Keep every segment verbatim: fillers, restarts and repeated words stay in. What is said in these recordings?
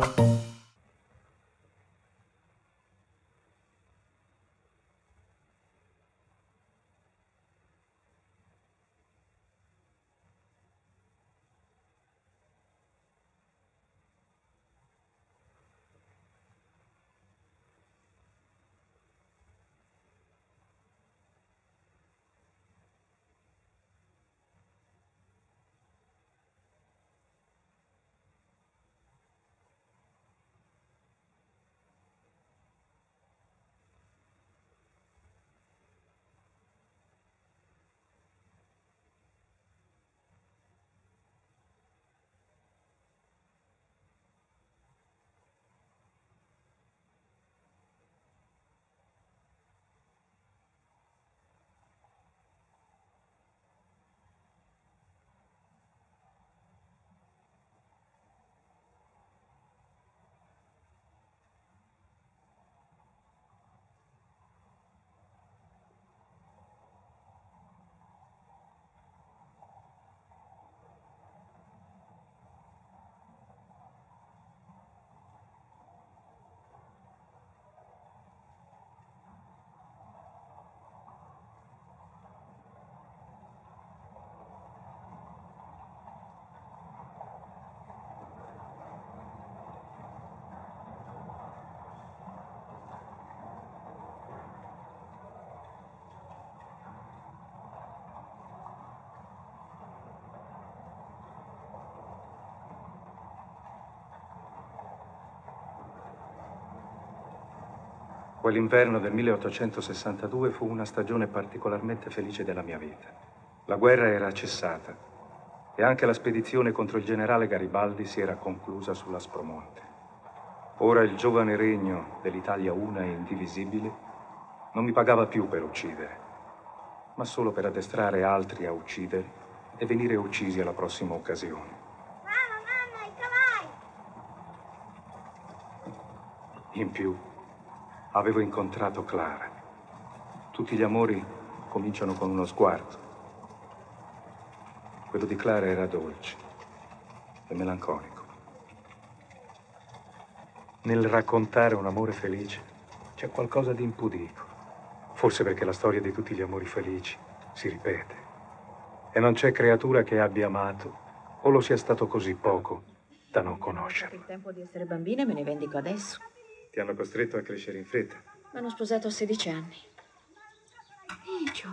Quell'inverno del milleottocentosessantadue fu una stagione particolarmente felice della mia vita. La guerra era cessata e anche la spedizione contro il generale Garibaldi si era conclusa sull'Aspromonte. Ora il giovane regno dell'Italia una e indivisibile non mi pagava più per uccidere, ma solo per addestrare altri a uccidere e venire uccisi alla prossima occasione. Mamma, mamma, i cavalli! In più, avevo incontrato Clara. Tutti gli amori cominciano con uno sguardo. Quello di Clara era dolce e melanconico. Nel raccontare un amore felice c'è qualcosa di impudico. Forse perché la storia di tutti gli amori felici si ripete. E non c'è creatura che abbia amato o lo sia stato così poco da non conoscerlo. Il tempo di essere bambina e me ne vendico adesso. Ti hanno costretto a crescere in fretta. Mi hanno sposato a sedici anni. Micio,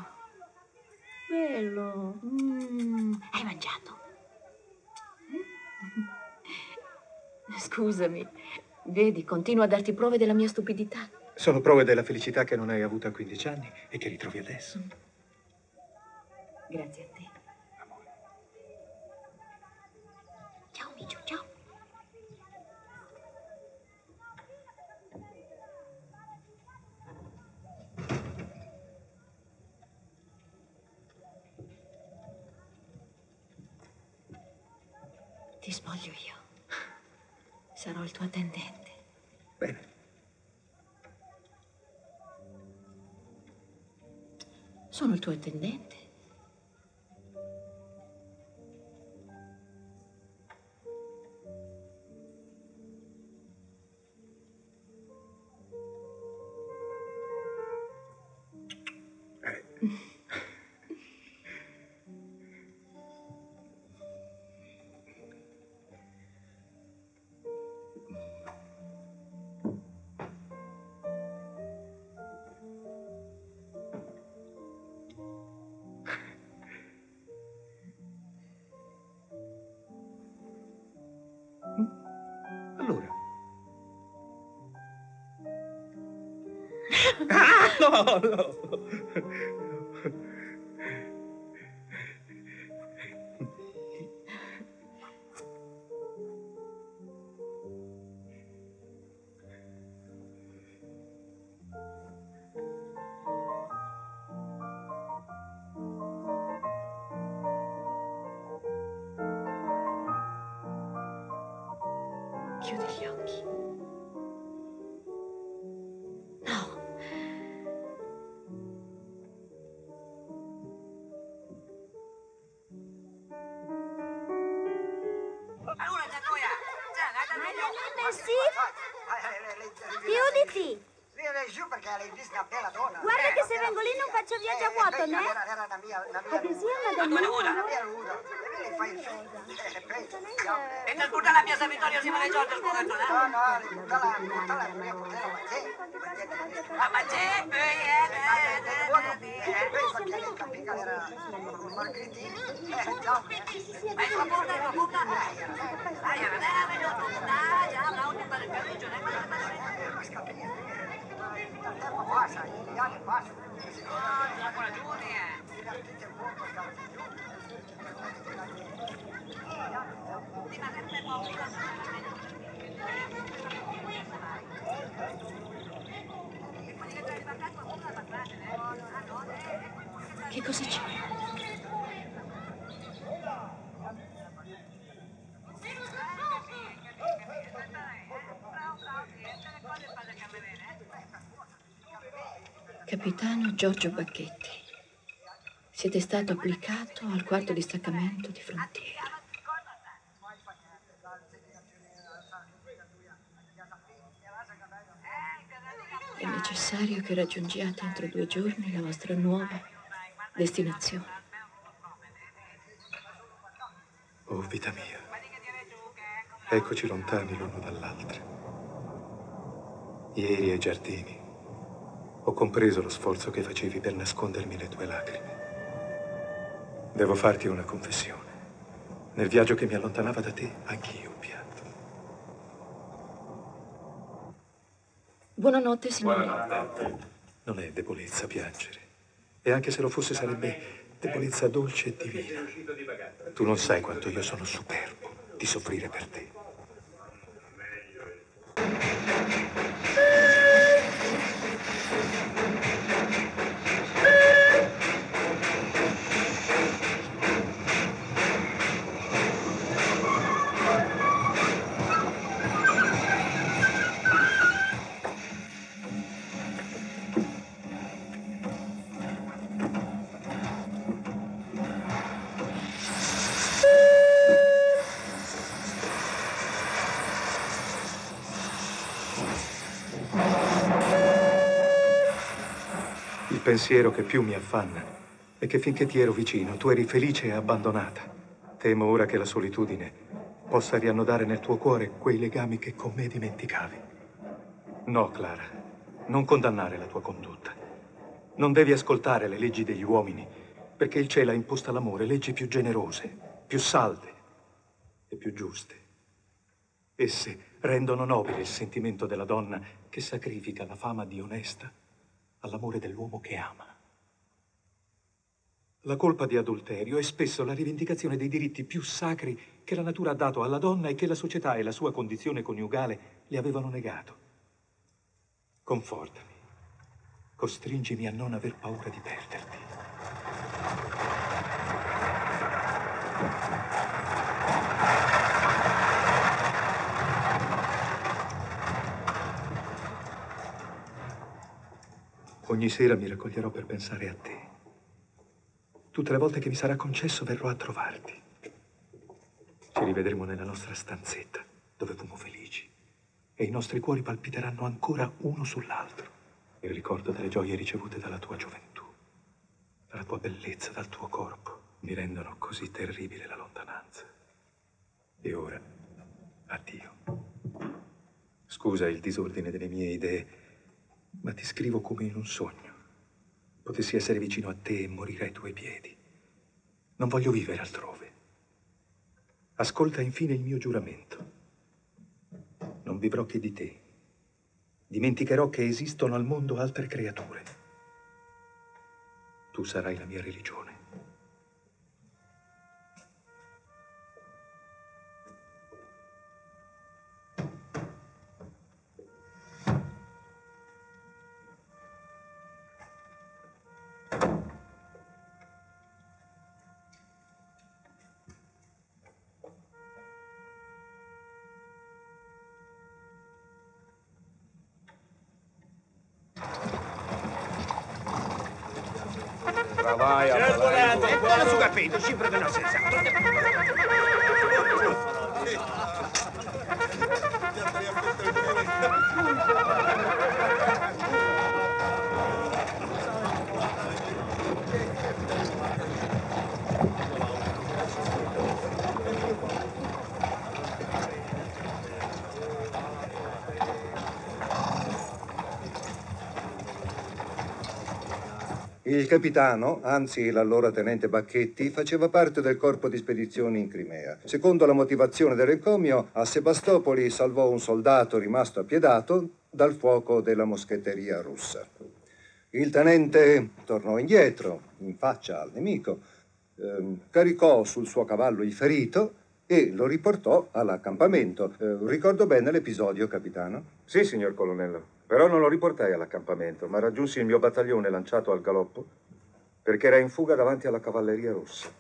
bello. Mm. Hai mangiato? Scusami, vedi, continuo a darti prove della mia stupidità. Sono prove della felicità che non hai avuto a quindici anni e che ritrovi adesso. Grazie a te. Ciao, Micio, ciao. Ti spoglio io. Sarò il tuo attendente. Bene. Sono il tuo attendente. Allora. Ah, no, no. Chiudi gli occhi. No. Marianella, sì. Chiuditi. Vieni giù perché l'hai vista bella donna. Guarda che se vengo lì non faccio viaggio a vuoto, né? Era, era la mia, la mia. Ah, che sia una donna? La mia ruda. E vieni fai il film. E nel buttare la mia Vittorio Simone Giorgio, scusa, no? No, no, li buttala, buttala la mia potere a mangiare. A mangiare? E poi perché lei capiva era Margritini. Eh, ciao. Ma il tuo punta, il tuo punta? Dai, era neve, io tu, dai, già, bravo, ti pare il carriggio, ne Il tempo passa, gli anni passano. no, c'è ancora giù, eh. Divertite un po', scalzi giù. Ti ma sempre poco. Che cosa c'è? Capitano Giorgio Bacchetti, siete stato applicato al quarto distaccamento di frontiera. È necessario che raggiungiate entro due giorni la vostra nuova destinazione. Oh, vita mia, eccoci lontani l'uno dall'altro. Ieri ai giardini ho compreso lo sforzo che facevi per nascondermi le tue lacrime. Devo farti una confessione. Nel viaggio che mi allontanava da te, anch'io pianto. Buonanotte, signore. Buonanotte. Non è debolezza piangere. E anche se lo fosse sarebbe debolezza dolce e divina. Tu non sai quanto io sono superbo di soffrire per te. Il pensiero che più mi affanna è che finché ti ero vicino, tu eri felice e abbandonata. Temo ora che la solitudine possa riannodare nel tuo cuore quei legami che con me dimenticavi. No, Clara, non condannare la tua condotta. Non devi ascoltare le leggi degli uomini, perché il cielo ha imposto all'amore leggi più generose, più salde e più giuste. Esse rendono nobile il sentimento della donna che sacrifica la fama di onesta all'amore dell'uomo che ama. La colpa di adulterio è spesso la rivendicazione dei diritti più sacri che la natura ha dato alla donna e che la società e la sua condizione coniugale le avevano negato. Confortami, costringimi a non aver paura di perderti. Ogni sera mi raccoglierò per pensare a te. Tutte le volte che mi sarà concesso verrò a trovarti. Ci rivedremo nella nostra stanzetta, dove fummo felici, e i nostri cuori palpiteranno ancora uno sull'altro. Il ricordo delle gioie ricevute dalla tua gioventù, dalla tua bellezza, dal tuo corpo, mi rendono così terribile la lontananza. E ora, addio. Scusa il disordine delle mie idee, ma ti scrivo come in un sogno. Potessi essere vicino a te e morire ai tuoi piedi. Non voglio vivere altrove. Ascolta infine il mio giuramento. Non vivrò che di te. Dimenticherò che esistono al mondo altre creature. Tu sarai la mia religione. Vai, E buono su capito, cifre della senza. Il capitano, anzi l'allora tenente Bacchetti, faceva parte del corpo di spedizioni in Crimea. Secondo la motivazione dell'encomio, a Sebastopoli salvò un soldato rimasto appiedato dal fuoco della moschetteria russa. Il tenente tornò indietro, in faccia al nemico, ehm, caricò sul suo cavallo il ferito e lo riportò all'accampamento. Eh, ricordo bene l'episodio, capitano? Sì, signor colonnello. Però non lo riportai all'accampamento, ma raggiunsi il mio battaglione lanciato al galoppo perché era in fuga davanti alla cavalleria russa.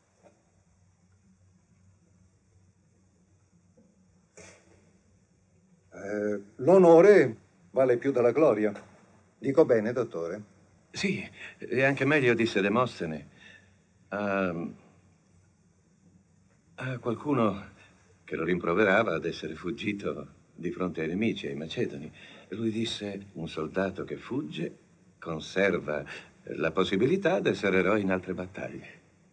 Eh, l'onore vale più della gloria. Dico bene, dottore? Sì, e anche meglio, disse Demostene. A, a qualcuno che lo rimproverava ad essere fuggito di fronte ai nemici, ai macedoni. Lui disse: un soldato che fugge conserva la possibilità di essere eroe in altre battaglie.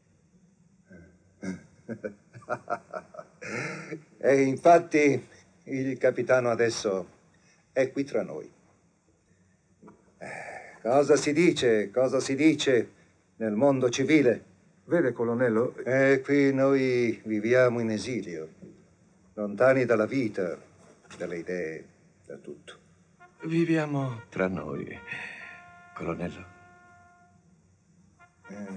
E infatti il capitano adesso è qui tra noi. Cosa si dice, cosa si dice nel mondo civile? Vede, colonnello? E qui noi viviamo in esilio, lontani dalla vita, dalle idee, da tutto. Viviamo tra noi, colonnello. Eh.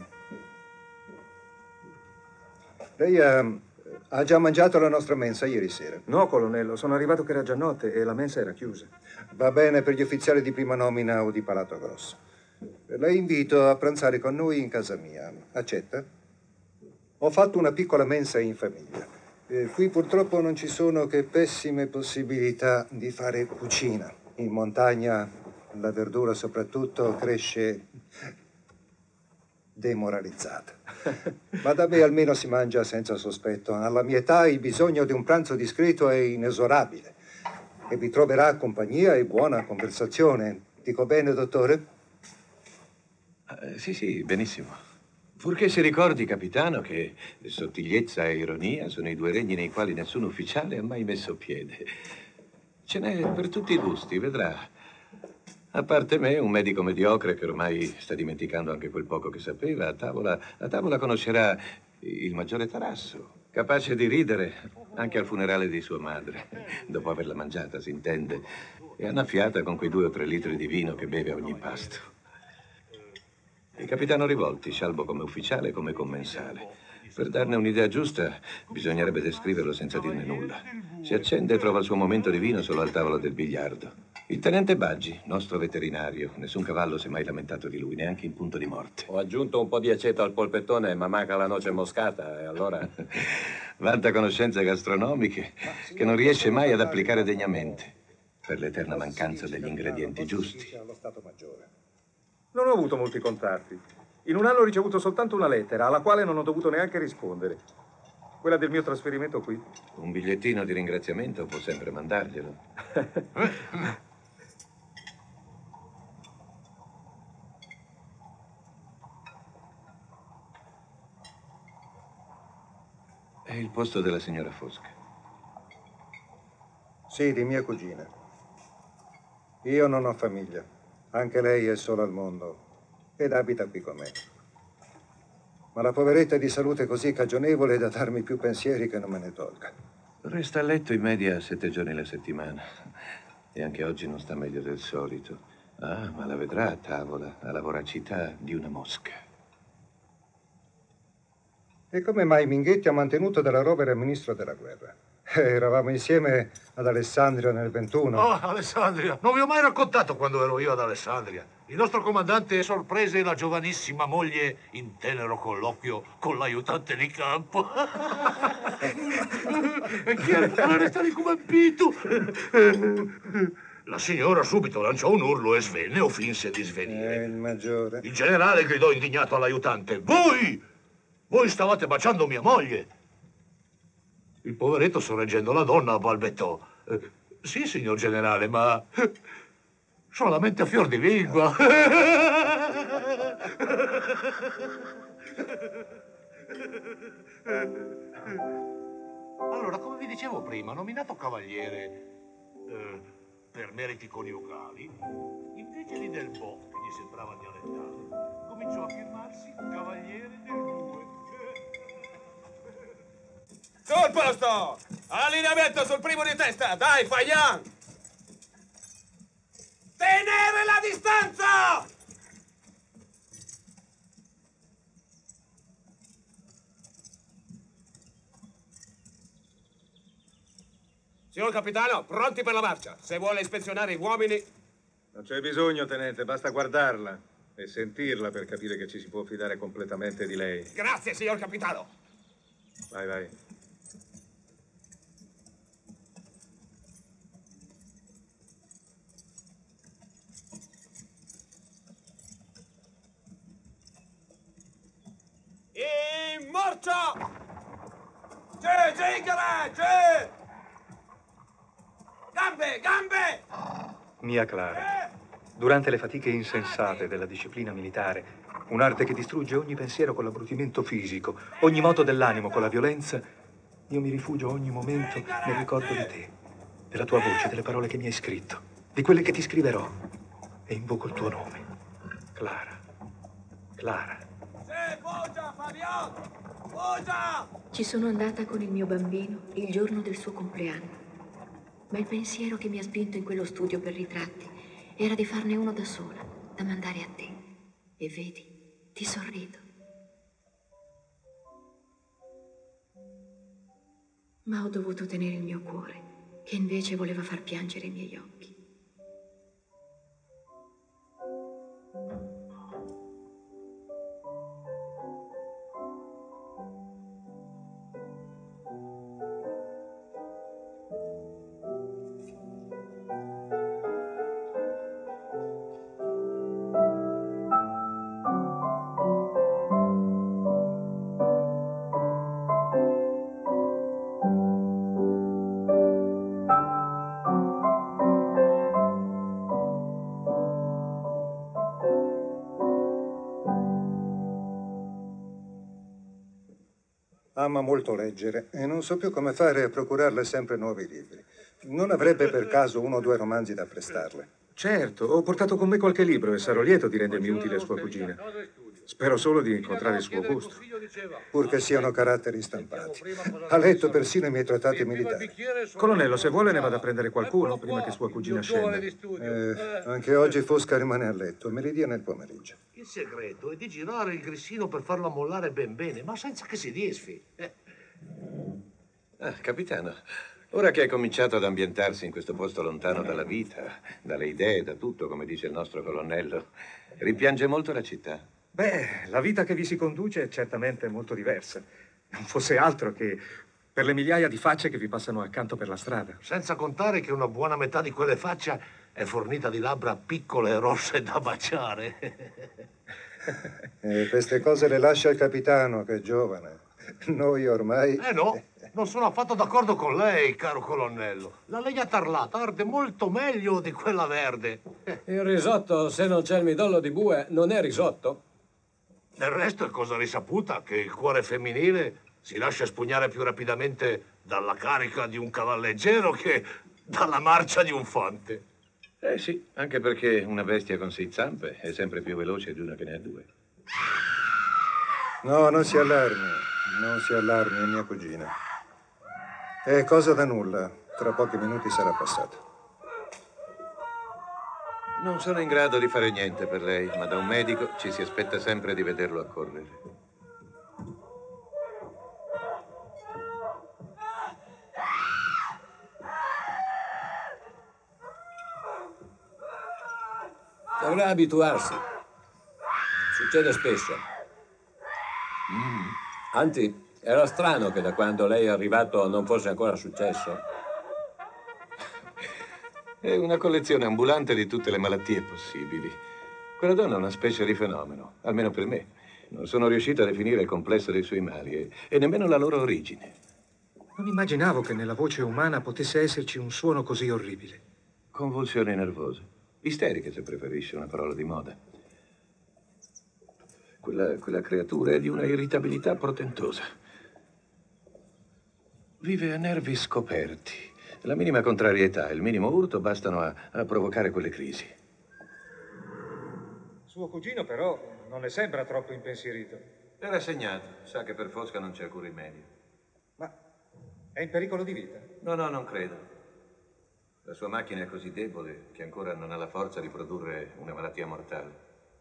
Lei ha, ha già mangiato la nostra mensa ieri sera? No, colonnello, sono arrivato che era già notte e la mensa era chiusa. Va bene per gli ufficiali di prima nomina o di Palato Grosso. La invito a pranzare con noi in casa mia. Accetta? Ho fatto una piccola mensa in famiglia. Eh, qui purtroppo non ci sono che pessime possibilità di fare cucina. In montagna la verdura soprattutto cresce demoralizzata. Ma da me almeno si mangia senza sospetto. Alla mia età il bisogno di un pranzo discreto è inesorabile. E vi troverà compagnia e buona conversazione. Dico bene, dottore? Uh, sì, sì, benissimo. Purché si ricordi, capitano, che sottigliezza e ironia sono i due regni nei quali nessun ufficiale ha mai messo piede. Ce n'è per tutti i gusti, vedrà. A parte me, un medico mediocre che ormai sta dimenticando anche quel poco che sapeva, a tavola, a tavola conoscerà il maggiore Tarasso, capace di ridere anche al funerale di sua madre, dopo averla mangiata, si intende, e annaffiata con quei due o tre litri di vino che beve a ogni pasto. Il capitano Rivolti, scialbo come ufficiale e come commensale. Per darne un'idea giusta, bisognerebbe descriverlo senza dirne nulla. Si accende e trova il suo momento di vino solo al tavolo del biliardo. Il tenente Baggi, nostro veterinario. Nessun cavallo si è mai lamentato di lui, neanche in punto di morte. Ho aggiunto un po' di aceto al polpettone, ma manca la noce moscata, e allora... Vanta conoscenze gastronomiche che non riesce mai ad applicare degnamente, per l'eterna mancanza degli ingredienti giusti. Non ho avuto molti contatti. In un anno ho ricevuto soltanto una lettera, alla quale non ho dovuto neanche rispondere. Quella del mio trasferimento qui. Un bigliettino di ringraziamento può sempre mandarglielo. È il posto della signora Fosca. Sì, di mia cugina. Io non ho famiglia. Anche lei è sola al mondo ed abita qui con me. Ma la poveretta è di salute così cagionevole da darmi più pensieri che non me ne tolga. Resta a letto in media sette giorni alla settimana. E anche oggi non sta meglio del solito. Ah, ma la vedrà a tavola, ha la voracità di una mosca. E come mai Minghetti ha mantenuto della rovere ministro della guerra? Eh, eravamo insieme ad Alessandria nel ventuno. Oh, Alessandria! Non vi ho mai raccontato quando ero io ad Alessandria. Il nostro comandante sorprese la giovanissima moglie in tenero colloquio con l'aiutante di campo. E chi era restare come impito? La signora subito lanciò un urlo e svenne o finse di svenire. Eh, il maggiore. Il generale gridò indignato all'aiutante: Voi! Voi stavate baciando mia moglie! Il poveretto, sorreggendo la donna, balbettò: eh, sì, signor generale, ma solamente a fior di lingua. Allora, come vi dicevo prima, nominato cavaliere eh, per meriti coniugali, invece di Del Bo, che gli sembrava dialettale, cominciò a firmarsi Cavaliere del Bue. Sul posto! Allineamento sul primo di testa! Dai, Fayan! Tenere la distanza! Signor capitano, pronti per la marcia. Se vuole ispezionare i uomini... Non c'è bisogno, tenente, basta guardarla e sentirla per capire che ci si può fidare completamente di lei. Grazie, signor capitano. Vai, vai. In marcia! C'è, zingara, c'è! Gambe, gambe! Mia Clara, durante le fatiche insensate della disciplina militare, un'arte che distrugge ogni pensiero con l'abbrutimento fisico, ogni moto dell'animo con la violenza, io mi rifugio ogni momento nel ricordo di te, della tua voce, delle parole che mi hai scritto, di quelle che ti scriverò, e invoco il tuo nome. Clara, Clara. C'è, Foggia, Fabian! Foggia! Ci sono andata con il mio bambino il giorno del suo compleanno. Ma il pensiero che mi ha spinto in quello studio per ritratti era di farne uno da sola, da mandare a te. E vedi, ti sorrido. Ma ho dovuto tenere il mio cuore, che invece voleva far piangere i miei occhi. Ama molto leggere e non so più come fare a procurarle sempre nuovi libri. Non avrebbe per caso uno o due romanzi da prestarle? Certo, ho portato con me qualche libro e sarò lieto di rendermi utile a sua cugina. Spero solo di incontrare il suo gusto. Pur che siano caratteri stampati. Ha letto persino i miei trattati militari. Colonnello, se vuole ne vado a prendere qualcuno prima che sua cugina scenda. Eh, anche oggi Fosca rimane a letto, me li dia nel pomeriggio. Il segreto è di girare il grissino per farlo ammollare ben bene, ma senza che si disfi. Eh. Ah, capitano, ora che hai cominciato ad ambientarsi in questo posto lontano dalla vita, dalle idee, da tutto, come dice il nostro colonnello, rimpiange molto la città? Beh, la vita che vi si conduce è certamente molto diversa. Non fosse altro che per le migliaia di facce che vi passano accanto per la strada. Senza contare che una buona metà di quelle facce è fornita di labbra piccole e rosse da baciare. E queste cose le lascia il capitano, che è giovane. Noi ormai... Eh no, non sono affatto d'accordo con lei, caro colonnello. La legna tarlata arde molto meglio di quella verde. Il risotto, se non c'è il midollo di bue, non è risotto. Del resto è cosa risaputa che il cuore femminile si lascia spugnare più rapidamente dalla carica di un cavalleggero che dalla marcia di un fante. Eh sì, anche perché una bestia con sei zampe è sempre più veloce di una che ne ha due. No, non si allarmi, non si allarmi, è mia cugina. È cosa da nulla, tra pochi minuti sarà passato. Non sono in grado di fare niente per lei, ma da un medico ci si aspetta sempre di vederlo accorrere. Dovrà abituarsi. Succede spesso. Mm. Anzi, era strano che da quando lei è arrivato non fosse ancora successo. È una collezione ambulante di tutte le malattie possibili. Quella donna è una specie di fenomeno, almeno per me. Non sono riuscito a definire il complesso dei suoi mali e, e nemmeno la loro origine. Non immaginavo che nella voce umana potesse esserci un suono così orribile. Convulsioni nervose. Isteriche, se preferisce una parola di moda. Quella, quella creatura è di una irritabilità portentosa. Vive a nervi scoperti. La minima contrarietà e il minimo urto bastano a, a provocare quelle crisi. Suo cugino, però, non le sembra troppo impensierito. È rassegnato, sa che per Fosca non c'è alcun rimedio. Ma è in pericolo di vita? No, no, non credo. La sua macchina è così debole che ancora non ha la forza di produrre una malattia mortale.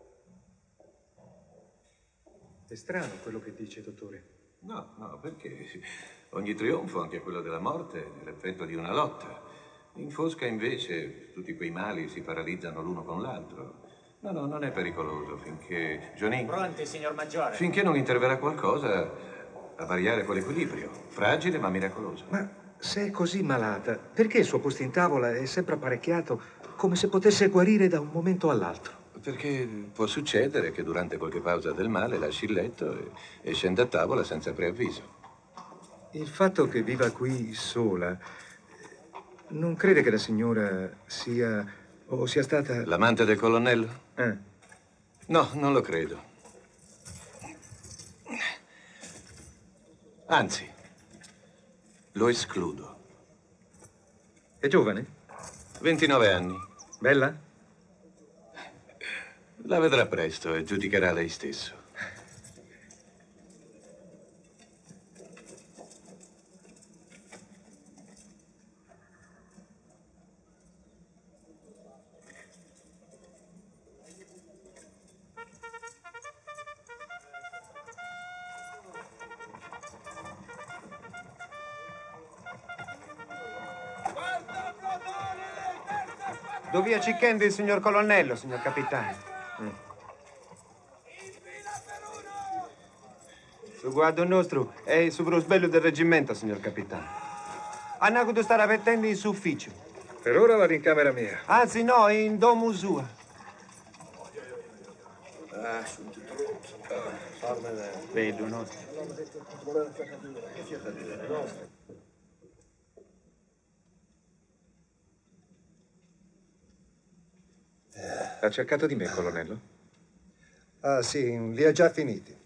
È strano quello che dice, dottore. No, no, perché ogni trionfo, anche quello della morte, è l'effetto di una lotta. In Fosca, invece, tutti quei mali si paralizzano l'uno con l'altro. No, no, non è pericoloso finché... Johnny? Pronti, signor Maggiore. Finché non interverrà qualcosa a variare quell'equilibrio. Fragile ma miracoloso. Ma se è così malata, perché il suo posto in tavola è sempre apparecchiato come se potesse guarire da un momento all'altro? Perché può succedere che durante qualche pausa del male lasci il letto e, e scenda a tavola senza preavviso. Il fatto che viva qui sola, non crede che la signora sia o sia stata... L'amante del colonnello? Eh. No, non lo credo. Anzi, lo escludo. È giovane? ventinove anni. Bella? La vedrà presto e giudicherà lei stesso. Do via Cicchendi il signor colonnello, signor capitano. Mm. Su guardo nostro è il sovrosbello del reggimento, signor capitano. Hanno avuto stare avvertendo in ufficio. Per ora vado in camera mia. Anzi, no, in domo sua. Bello, nostro. Ha cercato di me, colonnello? Ah, sì, li ha già finiti.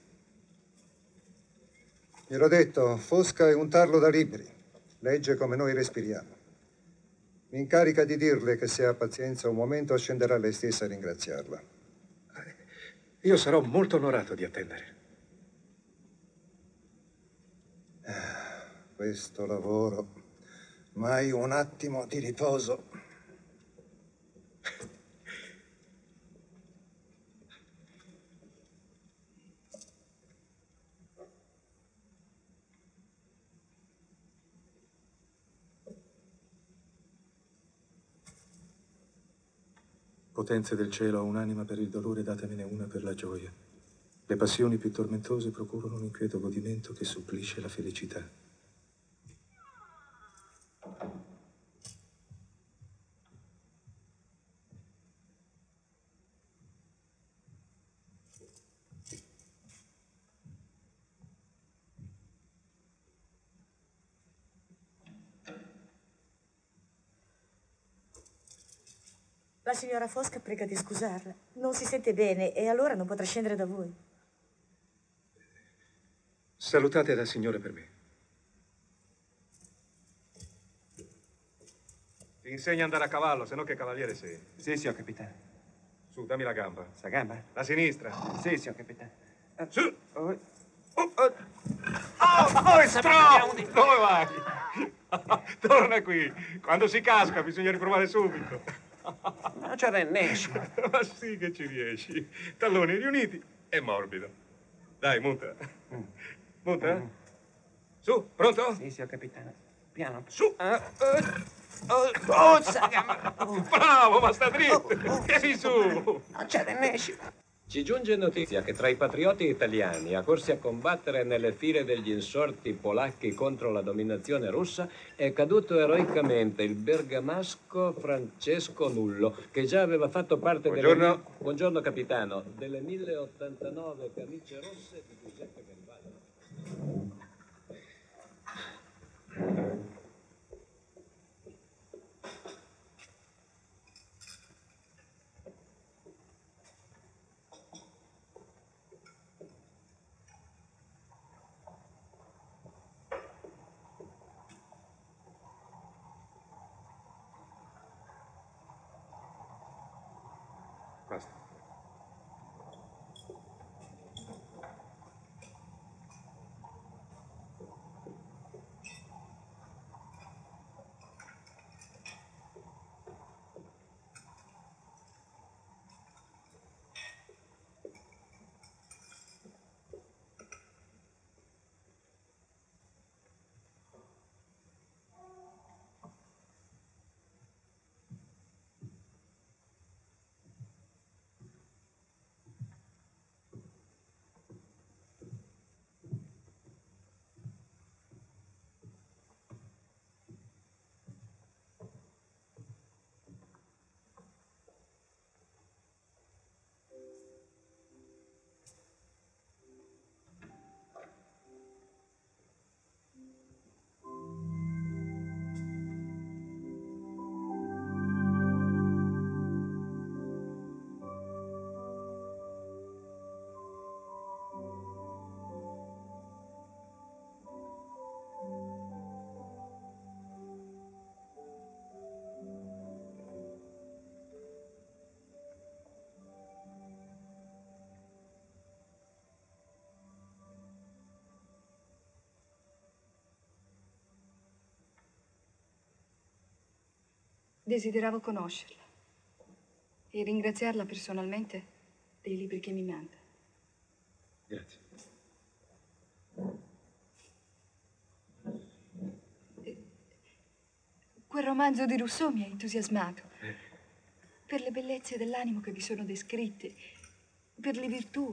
Gliel'ho detto, Fosca è un tarlo da libri. Legge come noi respiriamo. Mi incarica di dirle che se ha pazienza un momento scenderà lei stessa a ringraziarla. Io sarò molto onorato di attendere. Questo lavoro, mai un attimo di riposo. Potenze del cielo, ho un'anima per il dolore, datemene una per la gioia. Le passioni più tormentose procurano un inquieto godimento che supplisce la felicità. La signora Fosca prega di scusarla. Non si sente bene e allora non potrà scendere da voi. Salutate la signora per me. Ti insegna a andare a cavallo, se no che cavaliere sei. Sì, signor capitano. Su, dammi la gamba. Sa gamba? La sinistra. Sì, signor capitano. Su! Oh, oh, Oh, oh, stro! Dove vai? Torna qui. Quando si casca bisogna riprovare subito. Non c'è l'ennesimo. Ma sì che ci riesci. Talloni riuniti e morbido. Dai, monta. Monta. Mm. Su, pronto? Sì, signor capitano. Piano. Su. Uh, uh, oh, oh, saga. Oh. Bravo, ma sta dritto. Oh, oh, Vieni su. Non c'è l'ennesimo. Ci giunge notizia che tra i patrioti italiani accorsi a combattere nelle file degli insorti polacchi contro la dominazione russa è caduto eroicamente il bergamasco Francesco Nullo, che già aveva fatto parte Buongiorno. delle... Buongiorno capitano, delle mille ottantanove camicie rosse di Giuseppe Garibaldi. Basta. Desideravo conoscerla e ringraziarla personalmente dei libri che mi manda. Grazie. Quel romanzo di Rousseau mi ha entusiasmato. Per le bellezze dell'animo che vi sono descritte, per le virtù.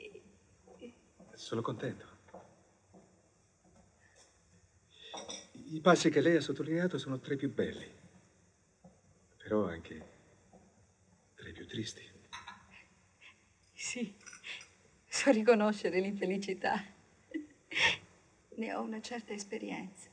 Sono contento. I passi che lei ha sottolineato sono tra i più belli, però anche tra i più tristi. Sì, so riconoscere l'infelicità. Ne ho una certa esperienza.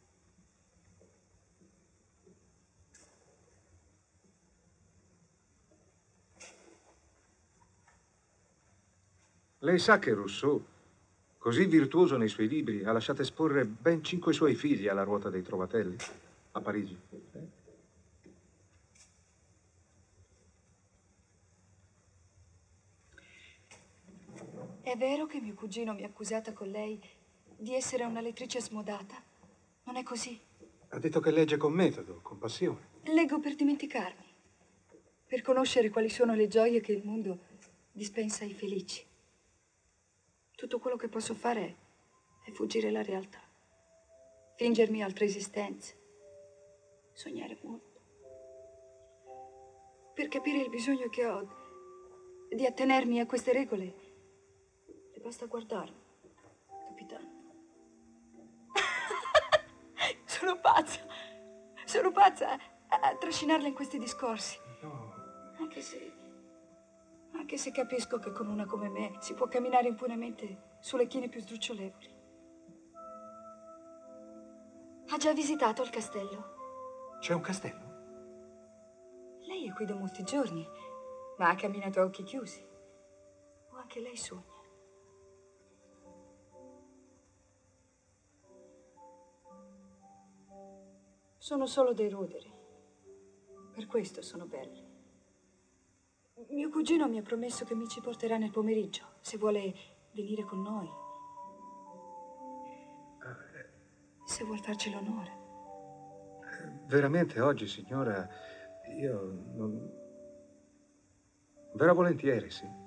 Lei sa che Rousseau, così virtuoso nei suoi libri, ha lasciato esporre ben cinque suoi figli alla ruota dei trovatelli a Parigi? Eh? È vero che mio cugino mi ha accusata con lei di essere una lettrice smodata? Non è così? Ha detto che legge con metodo, con passione. Leggo per dimenticarmi, per conoscere quali sono le gioie che il mondo dispensa ai felici. Tutto quello che posso fare è fuggire la realtà, fingermi altre esistenze, sognare molto. Per capire il bisogno che ho di attenermi a queste regole, le basta guardarmi, capitano. Sono pazza, sono pazza a, a trascinarla in questi discorsi. No. Anche se... Anche se capisco che con una come me si può camminare impunemente sulle chine più sdrucciolevoli. Ha già visitato il castello? C'è un castello? Lei è qui da molti giorni, ma ha camminato a occhi chiusi. O anche lei sogna? Sono solo dei ruderi. Per questo sono belli. Mio cugino mi ha promesso che mi ci porterà nel pomeriggio, se vuole venire con noi. Se vuol farci l'onore. Veramente oggi, signora, io non... Verrò volentieri, sì.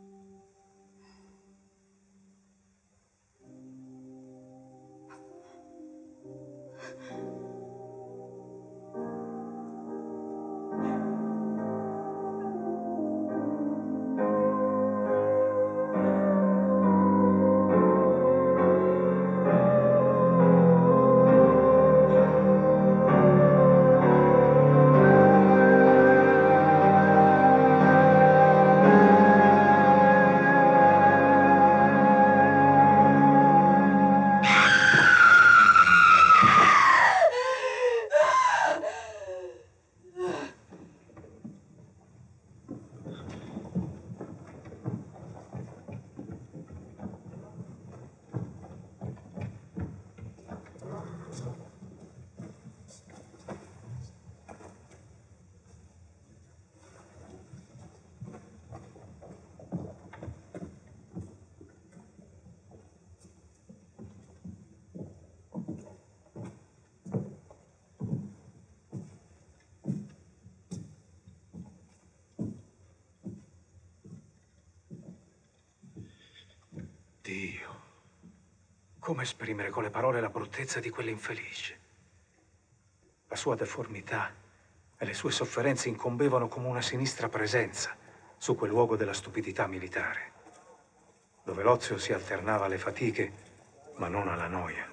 Dio, come esprimere con le parole la bruttezza di quell'infelice? La sua deformità e le sue sofferenze incombevano come una sinistra presenza su quel luogo della stupidità militare, dove l'ozio si alternava alle fatiche, ma non alla noia.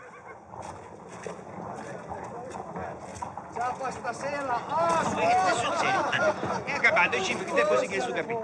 Ciao, stasera! Oh, che sta succedendo? È acabato il cibo, che è così che è su capito.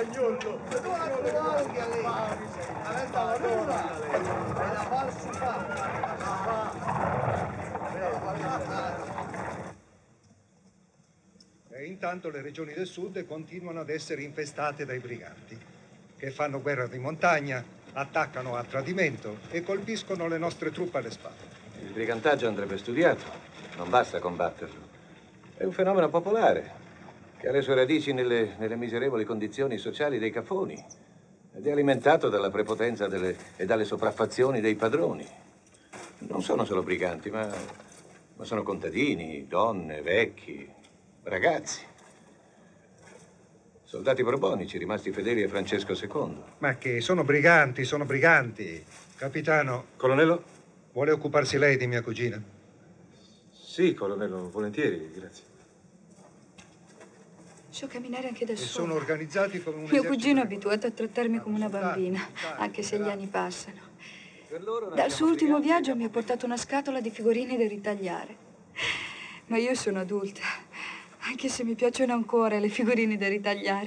E intanto le regioni del sud continuano ad essere infestate dai briganti, che fanno guerra di montagna, attaccano a tradimento e colpiscono le nostre truppe alle spalle. Il brigantaggio andrebbe studiato. Non basta combatterlo. È un fenomeno popolare che ha le sue radici nelle, nelle miserevoli condizioni sociali dei cafoni ed è alimentato dalla prepotenza delle, e dalle sopraffazioni dei padroni. Non sono solo briganti, ma, ma sono contadini, donne, vecchi, ragazzi. Soldati borbonici, rimasti fedeli a Francesco secondo. Ma che sono briganti, sono briganti. Capitano. Colonnello? Vuole occuparsi lei di mia cugina? Sì, colonnello, volentieri, grazie. So camminare anche da E sola. sono organizzati come un Mio esercito cugino è di- abituato a trattarmi come una bambina, anche se gli anni passano. Per loro noi Dal siamo suo ultimo briganti. viaggio mi ha portato una scatola di figurini da ritagliare. Ma io sono adulta, anche se mi piacciono ancora le figurine da ritagliare.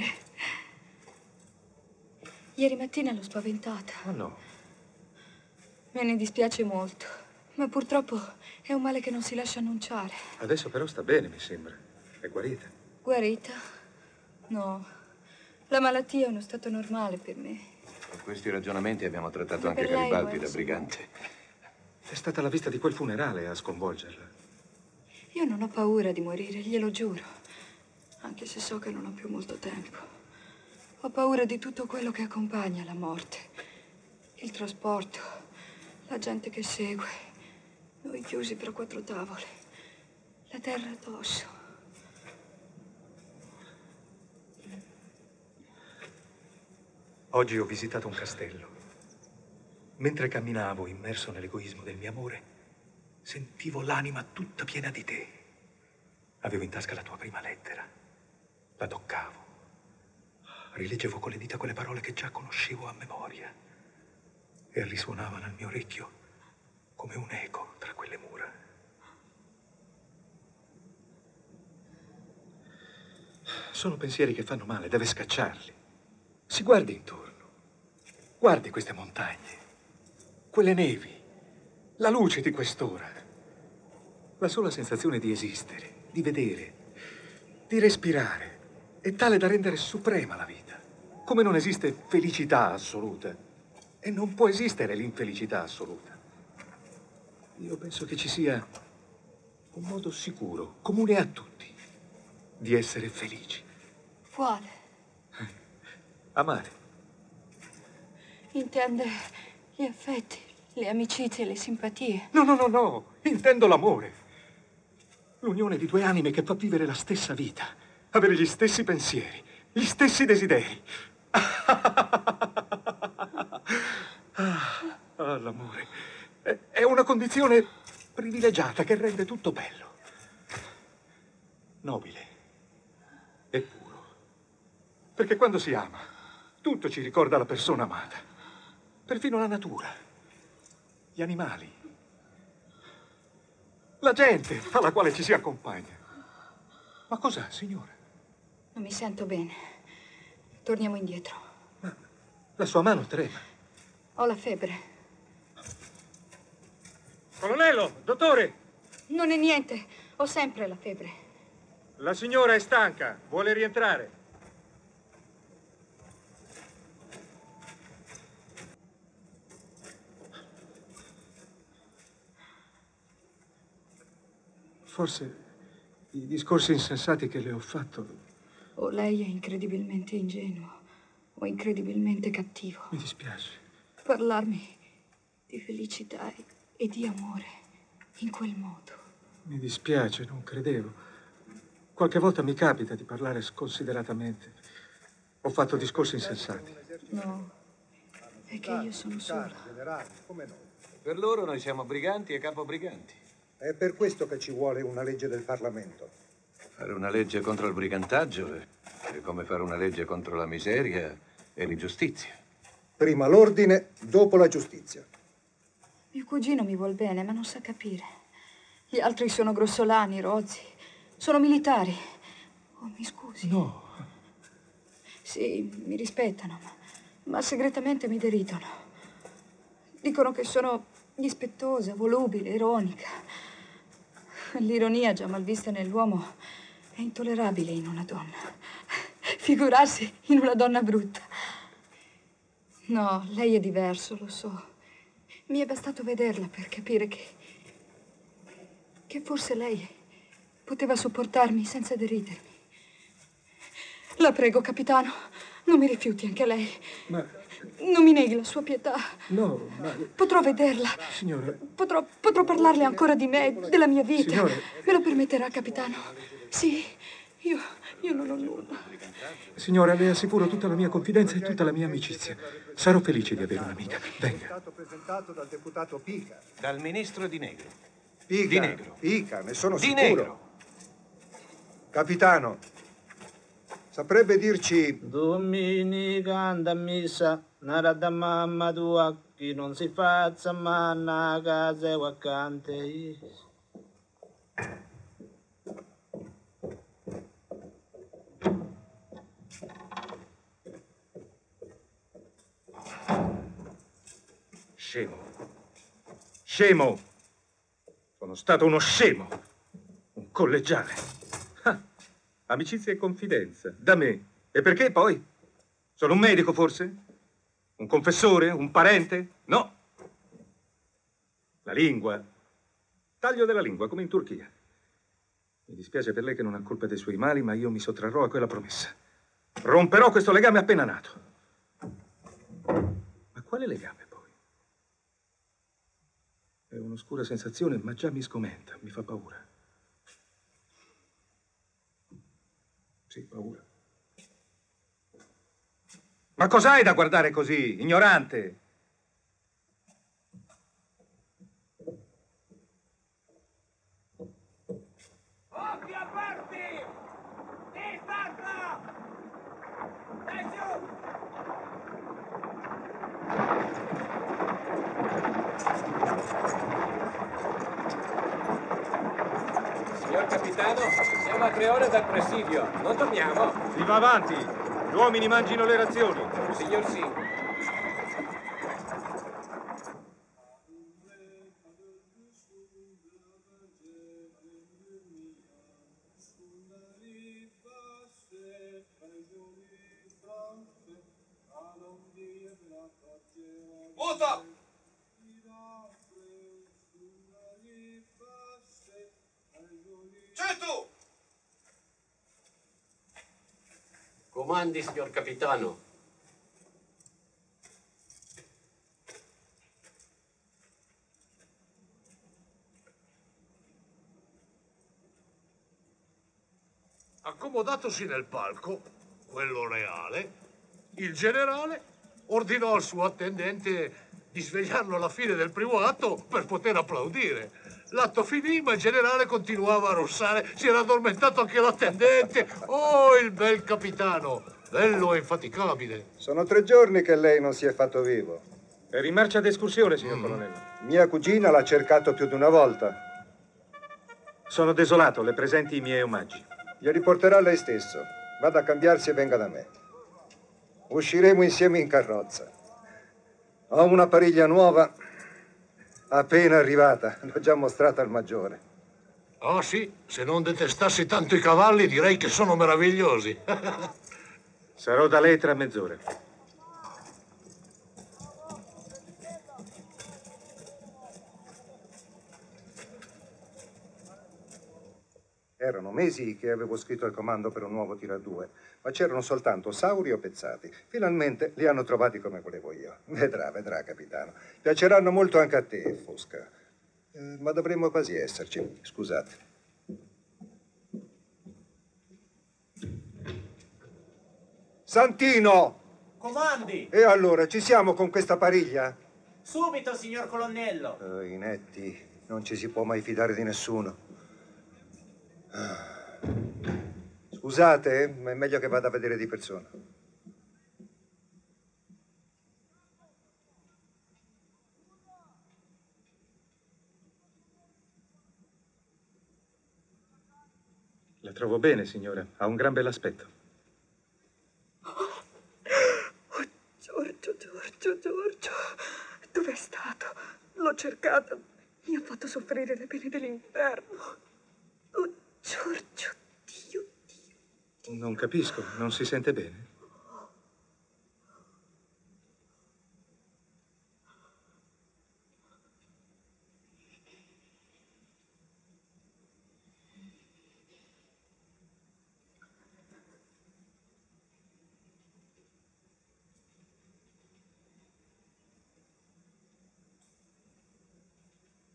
Ieri mattina l'ho spaventata. Oh no. Me ne dispiace molto, ma purtroppo è un male che non si lascia annunciare. Adesso però sta bene, mi sembra. È guarita. Guarita? No. La malattia è uno stato normale per me. Con questi ragionamenti abbiamo trattato Ma anche per lei Garibaldi lo è, da sì. brigante. È stata la vista di quel funerale a sconvolgerla. Io non ho paura di morire, glielo giuro. Anche se so che non ho più molto tempo. Ho paura di tutto quello che accompagna la morte. Il trasporto, la gente che segue, noi chiusi tra quattro tavole, la terra addosso. Oggi ho visitato un castello. Mentre camminavo, immerso nell'egoismo del mio amore, sentivo l'anima tutta piena di te. Avevo in tasca la tua prima lettera. La toccavo. Rileggevo con le dita quelle parole che già conoscevo a memoria. E risuonavano al mio orecchio come un eco tra quelle mura. Sono pensieri che fanno male, deve scacciarli. Si guardi intorno. Guardi queste montagne, quelle nevi, la luce di quest'ora. La sola sensazione di esistere, di vedere, di respirare è tale da rendere suprema la vita. Come non esiste felicità assoluta e non può esistere l'infelicità assoluta. Io penso che ci sia un modo sicuro, comune a tutti, di essere felici. Quale? Amare. Intende gli affetti, le amicizie, le simpatie. No, no, no, no. Intendo l'amore. L'unione di due anime che fa vivere la stessa vita. Avere gli stessi pensieri, gli stessi desideri. Ah, l'amore. È, è una condizione privilegiata che rende tutto bello. Nobile. E puro. Perché quando si ama, tutto ci ricorda la persona amata. Perfino la natura, gli animali, la gente alla quale ci si accompagna. Ma cos'ha, signora? Non mi sento bene. Torniamo indietro. Ma la sua mano trema. Ho la febbre. Colonnello, dottore! Non è niente. Ho sempre la febbre. La signora è stanca, vuole rientrare. Forse i discorsi insensati che le ho fatto. O lei è incredibilmente ingenuo o incredibilmente cattivo. Mi dispiace. Parlarmi di felicità e di amore in quel modo. Mi dispiace, non credevo. Qualche volta mi capita di parlare sconsideratamente. Ho fatto discorsi insensati. No, è che io sono sola. Generale, come no? Per loro noi siamo briganti e capobriganti. È per questo che ci vuole una legge del Parlamento. Fare una legge contro il brigantaggio è è come fare una legge contro la miseria e l'ingiustizia. Prima l'ordine, dopo la giustizia. Mio cugino mi vuol bene, ma non sa capire. Gli altri sono grossolani, rozzi. Sono militari. Oh, mi scusi. No. Sì, mi rispettano, ma, ma segretamente mi deridono. Dicono che sono dispettosa, volubile, ironica. L'ironia, già mal vista nell'uomo, è intollerabile in una donna. Figurarsi in una donna brutta. No, lei è diverso, lo so. Mi è bastato vederla per capire che... che forse lei poteva sopportarmi senza deridermi. La prego, capitano, non mi rifiuti anche lei. Ma... Non mi neghi la sua pietà. No, ma... Potrò vederla. Signora... Potrò, potrò parlarle ancora di me, della mia vita. Signore... Me lo permetterà, capitano? Sì, Io, io non ho nulla. Signora, le assicuro tutta la mia confidenza e tutta la mia amicizia. Sarò felice di avere un'amica. Venga. È stato presentato dal deputato Pica. Dal ministro Di Negro. Pica, Di Negro. Pica, ne sono Di sicuro. Negro. Capitano, saprebbe dirci... Domenica anda a messa, nara da mamma tua, chi non si faccia manna a casa e vacante. Scemo. Scemo. Sono stato uno scemo. Un collegiale. Ah, amicizia e confidenza. Da me. E perché poi? Sono un medico, forse? Un confessore? Un parente? No. La lingua. Taglio della lingua, come in Turchia. Mi dispiace per lei che non ha colpa dei suoi mali, ma io mi sottrarrò a quella promessa. Romperò questo legame appena nato. Ma quale legame? È un'oscura sensazione, ma già mi sgomenta, mi fa paura. Sì, paura. Ma cos'hai da guardare così, ignorante? Occhi aperti! Distanza! Dai giù! Signor capitano, siamo a tre ore dal presidio. Non torniamo? Si va avanti. Gli uomini mangino le razioni. Signor sì. Muto! Certo! Comandi, signor capitano. Accomodatosi nel palco, quello reale, il generale ordinò al suo attendente di svegliarlo alla fine del primo atto per poter applaudire. L'atto finì, ma il generale continuava a russare. Si era addormentato anche l'attendente. Oh, il bel capitano, bello e infaticabile. Sono tre giorni che lei non si è fatto vivo. È in marcia d'escursione, signor mm. colonnello. Mia cugina l'ha cercato più di una volta. Sono desolato, le presenti i miei omaggi. Glieli riporterà lei stesso. Vada a cambiarsi e venga da me. Usciremo insieme in carrozza. Ho una pariglia nuova, appena arrivata. L'ho già mostrata al maggiore. Ah sì, se non detestassi tanto i cavalli direi che sono meravigliosi. Sarò da lei tra mezz'ora. Erano mesi che avevo scritto il comando per un nuovo tiro a due, ma c'erano soltanto sauri o pezzati. Finalmente li hanno trovati come volevo io. Vedrà, vedrà, capitano. Piaceranno molto anche a te, Fosca. Eh, ma dovremmo quasi esserci. Scusate. Santino! Comandi! E allora, ci siamo con questa pariglia? Subito, signor colonnello! Oh, inetti, non ci si può mai fidare di nessuno. Scusate, ma è meglio che vada a vedere di persona. La trovo bene, signora. Ha un gran bell'aspetto. Oh, Giorgio, Giorgio, Giorgio. Dov'è stato? L'ho cercato. Mi ha fatto soffrire le pene dell'inferno. Oh, Giorgio, Dio, Dio. Non capisco, non si sente bene?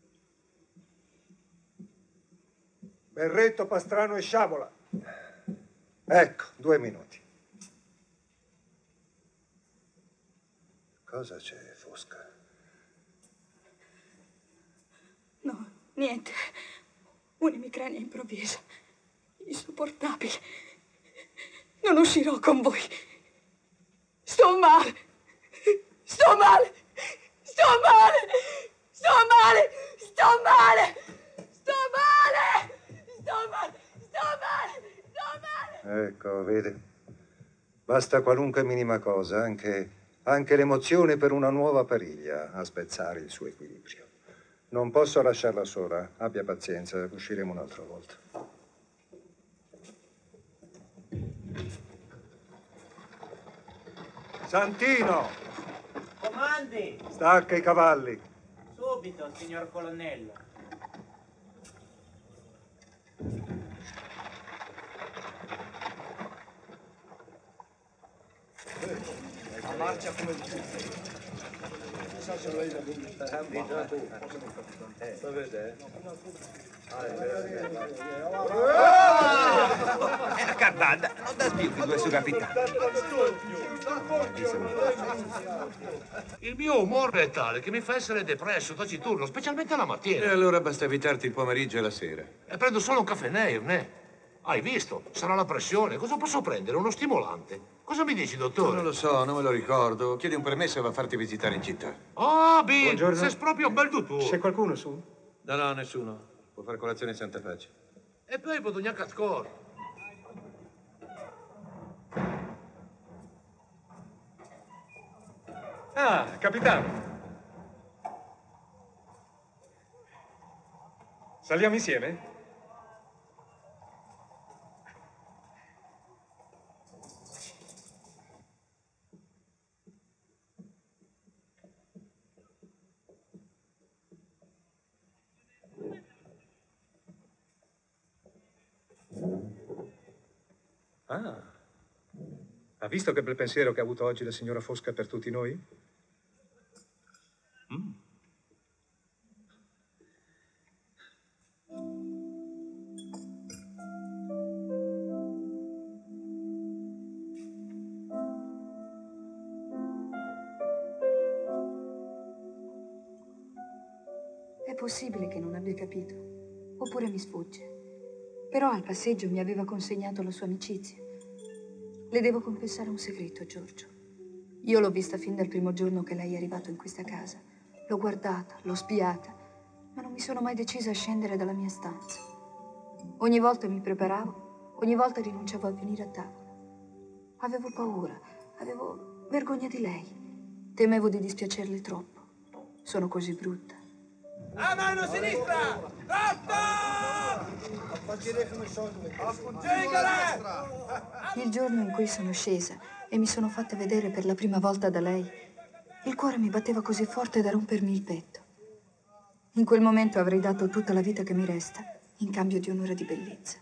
Berretto, Pastrano e Sciabola. Ecco, due minuti. Cosa c'è, Fosca? No, niente. Un'emicrania improvvisa. Insopportabile. Non uscirò con voi. Sto male. Sto male. Sto male. Sto male. Sto male. Sto male. Sto male. Sto male. Sto male. Ecco, vede. Basta qualunque minima cosa, anche, anche l'emozione per una nuova pariglia, a spezzare il suo equilibrio. Non posso lasciarla sola. Abbia pazienza, usciremo un'altra volta. Santino! Comandi! Stacca i cavalli. Subito, signor colonnello. A marcia come dice. È la carbanda, non da più che due su capitano. Il mio umore è tale che mi fa essere depresso, taciturno, specialmente la mattina. E allora basta evitarti il pomeriggio e la sera. E prendo solo un caffè Neir, ne? Hai visto? Sarà la pressione. Cosa posso prendere? Uno stimolante? Cosa mi dici, dottore? Non lo so, non me lo ricordo. Chiedi un permesso e va a farti visitare in città. Ah, oh, Bill, Buongiorno. sei proprio un bel dottore. C'è qualcuno su? No, no, nessuno. Può fare colazione in santa pace. E poi Bodogna Catcor. Ah, capitano. Saliamo insieme? Ah, ha visto che bel pensiero che ha avuto oggi la signora Fosca per tutti noi? Mm. È possibile che non abbia capito, oppure mi sfugge. Però al passeggio mi aveva consegnato la sua amicizia. Le devo confessare un segreto, Giorgio. Io l'ho vista fin dal primo giorno che lei è arrivato in questa casa. L'ho guardata, l'ho spiata, ma non mi sono mai decisa a scendere dalla mia stanza. Ogni volta mi preparavo, ogni volta rinunciavo a venire a tavola. Avevo paura, avevo vergogna di lei. Temevo di dispiacerle troppo. Sono così brutta. A mano sinistra! Tratto! Il giorno in cui sono scesa e mi sono fatta vedere per la prima volta da lei, il cuore mi batteva così forte da rompermi il petto. In quel momento avrei dato tutta la vita che mi resta in cambio di un'ora di bellezza.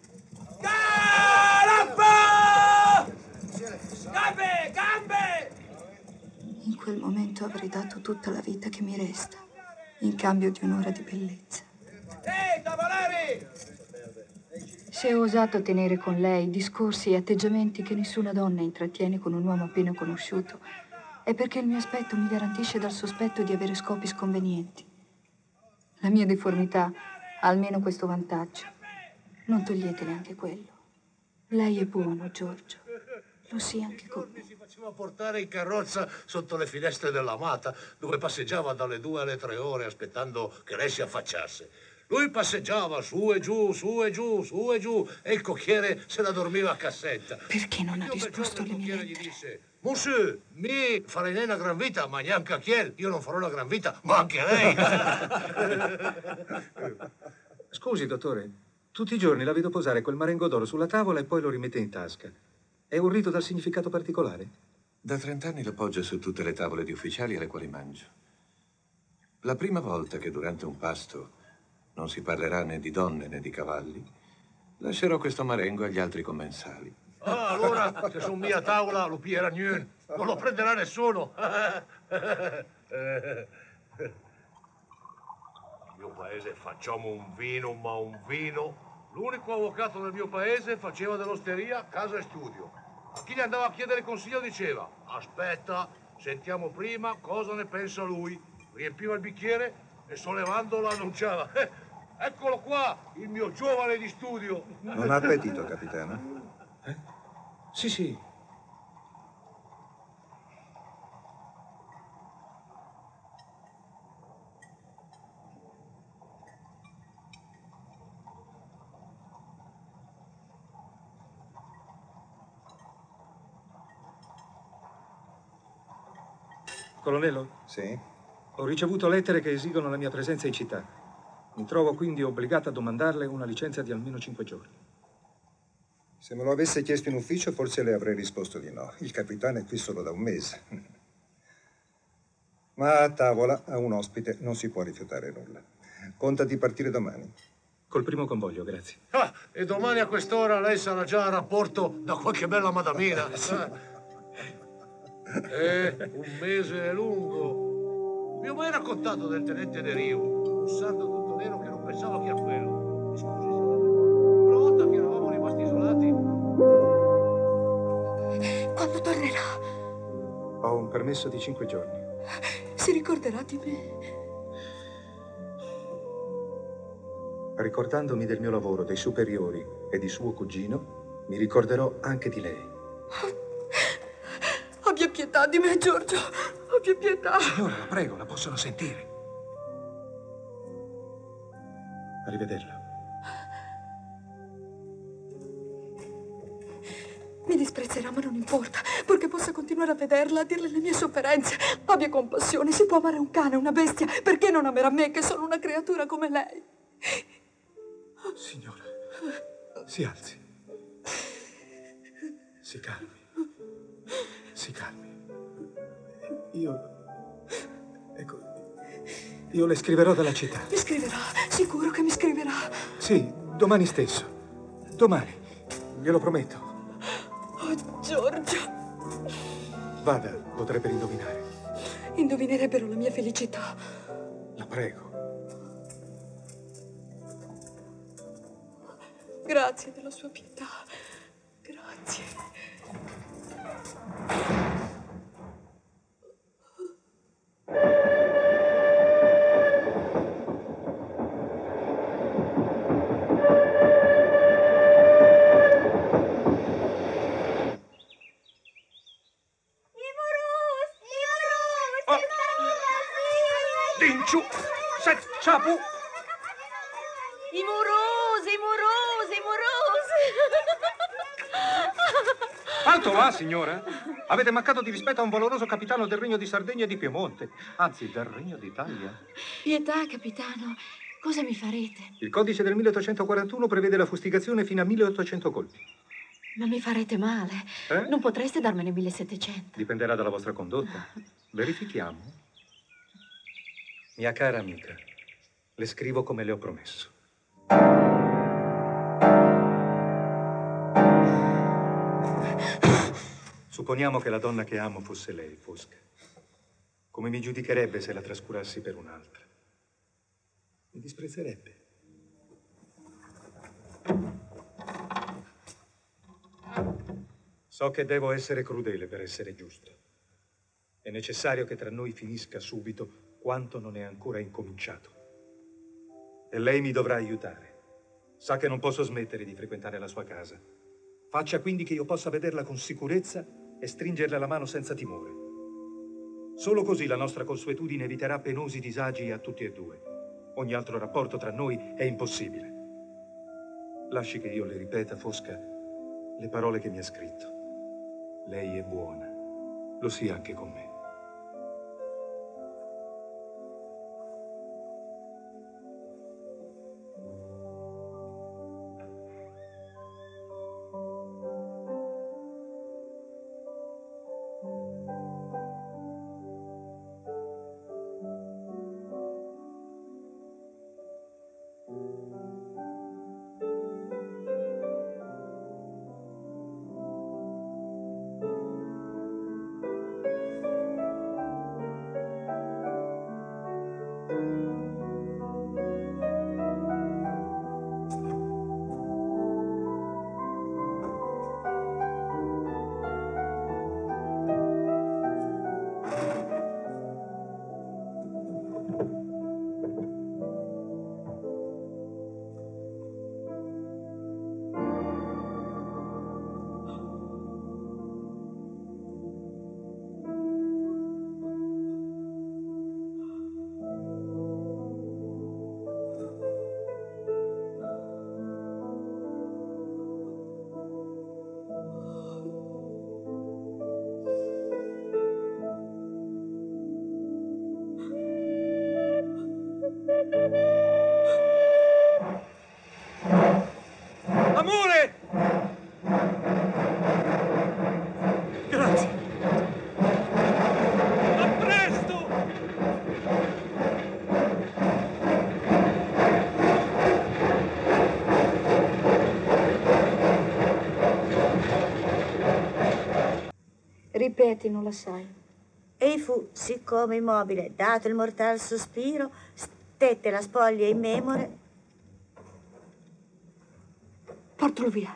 Galoppo! Gambe! Gambe! In quel momento avrei dato tutta la vita che mi resta in cambio di un'ora di bellezza. Ehi, tavolari! Se ho osato tenere con lei discorsi e atteggiamenti che nessuna donna intrattiene con un uomo appena conosciuto, è perché il mio aspetto mi garantisce dal sospetto di avere scopi sconvenienti. La mia deformità ha almeno questo vantaggio. Non toglietele anche quello. Lei è buono, Giorgio. Lo sia anche con me. Si faceva portare in carrozza sotto le finestre dell'amata, dove passeggiava dalle due alle tre ore aspettando che lei si affacciasse. Lui passeggiava su e giù, su e giù, su e giù, e il cocchiere se la dormiva a cassetta. Perché non ha Io risposto alle mie lettere? Gli disse: Monsieur, mi farei lei una gran vita, ma neanche a Chiel. Io non farò una gran vita, ma anche lei. Scusi, dottore, tutti i giorni la vedo posare quel marengo d'oro sulla tavola e poi lo rimette in tasca. È un rito dal significato particolare? Da trent'anni lo poggio su tutte le tavole di ufficiali alle quali mangio. La prima volta che durante un pasto non si parlerà né di donne né di cavalli, lascerò questo marengo agli altri commensali. Ah, allora, se su mia tavola lo pierà niente, non lo prenderà nessuno. Nel mio paese facciamo un vino, ma un vino L'unico avvocato del mio paese faceva dell'osteria casa e studio. A chi gli andava a chiedere consiglio diceva: aspetta, sentiamo prima cosa ne pensa lui. Riempiva il bicchiere e sollevandolo annunciava: eh, eccolo qua, il mio giovane di studio. Non ha appetito, capitano? Eh? Sì, sì. Colonnello? Sì? Ho ricevuto lettere che esigono la mia presenza in città. Mi trovo quindi obbligato a domandarle una licenza di almeno cinque giorni. Se me lo avesse chiesto in ufficio, forse le avrei risposto di no. Il capitano è qui solo da un mese. Ma a tavola, a un ospite, non si può rifiutare nulla. Conta di partire domani? Col primo convoglio, grazie. Ah, e domani a quest'ora lei sarà già a rapporto da qualche bella madamina. Eh, un mese è lungo. Mi ho mai raccontato del tenente De Rio, un sardo tutto nero che non pensava che a quello. Mi scusi, signore. Una volta che eravamo rimasti isolati. Quando tornerà? Ho un permesso di cinque giorni. Si ricorderà di me? Ricordandomi del mio lavoro, dei superiori e di suo cugino, mi ricorderò anche di lei. Abbia pietà di me, Giorgio. Abbia pietà. Signora, la prego, la possono sentire. Arrivederla. Mi disprezzerà, ma non importa, purché possa continuare a vederla, a dirle le mie sofferenze. Abbia compassione, si può amare un cane, una bestia, perché non amerà me, che sono una creatura come lei? Signora, si alzi. Si calmi. Si calmi. Io... Ecco, io le scriverò dalla città. Mi scriverà, sicuro che mi scriverà. Sì, domani stesso. Domani, glielo prometto. Oh, Giorgio. Vada, potrebbe indovinare. Indovinerebbero la mia felicità. La prego. Grazie della sua pietà. Grazie. Dinciu! Set ciapu! I morosi, i morosi, i morosi! Alto là, signora! Avete mancato di rispetto a un valoroso capitano del Regno di Sardegna e di Piemonte, anzi del Regno d'Italia. Pietà, capitano, cosa mi farete? Il codice del milleottocentoquarantuno prevede la fustigazione fino a milleottocento colpi. Ma mi farete male. Eh? Non potreste darmene millesettecento. Dipenderà dalla vostra condotta. Verifichiamo. Mia cara amica, le scrivo come le ho promesso. Supponiamo che la donna che amo fosse lei, Fosca. Come mi giudicherebbe se la trascurassi per un'altra? Mi disprezzerebbe. So che devo essere crudele per essere giusto. È necessario che tra noi finisca subito quanto non è ancora incominciato. E lei mi dovrà aiutare. Sa che non posso smettere di frequentare la sua casa. Faccia quindi che io possa vederla con sicurezza e stringerle la mano senza timore. Solo così la nostra consuetudine eviterà penosi disagi a tutti e due. Ogni altro rapporto tra noi è impossibile. Lasci che io le ripeta, Fosca, le parole che mi ha scritto. Lei è buona. Lo sia anche con me. Amore! Grazie. A presto! Ripeti, non la sai. Ei fu, siccome immobile, dato il mortal sospiro, stette la spoglia in memore. Portalo via.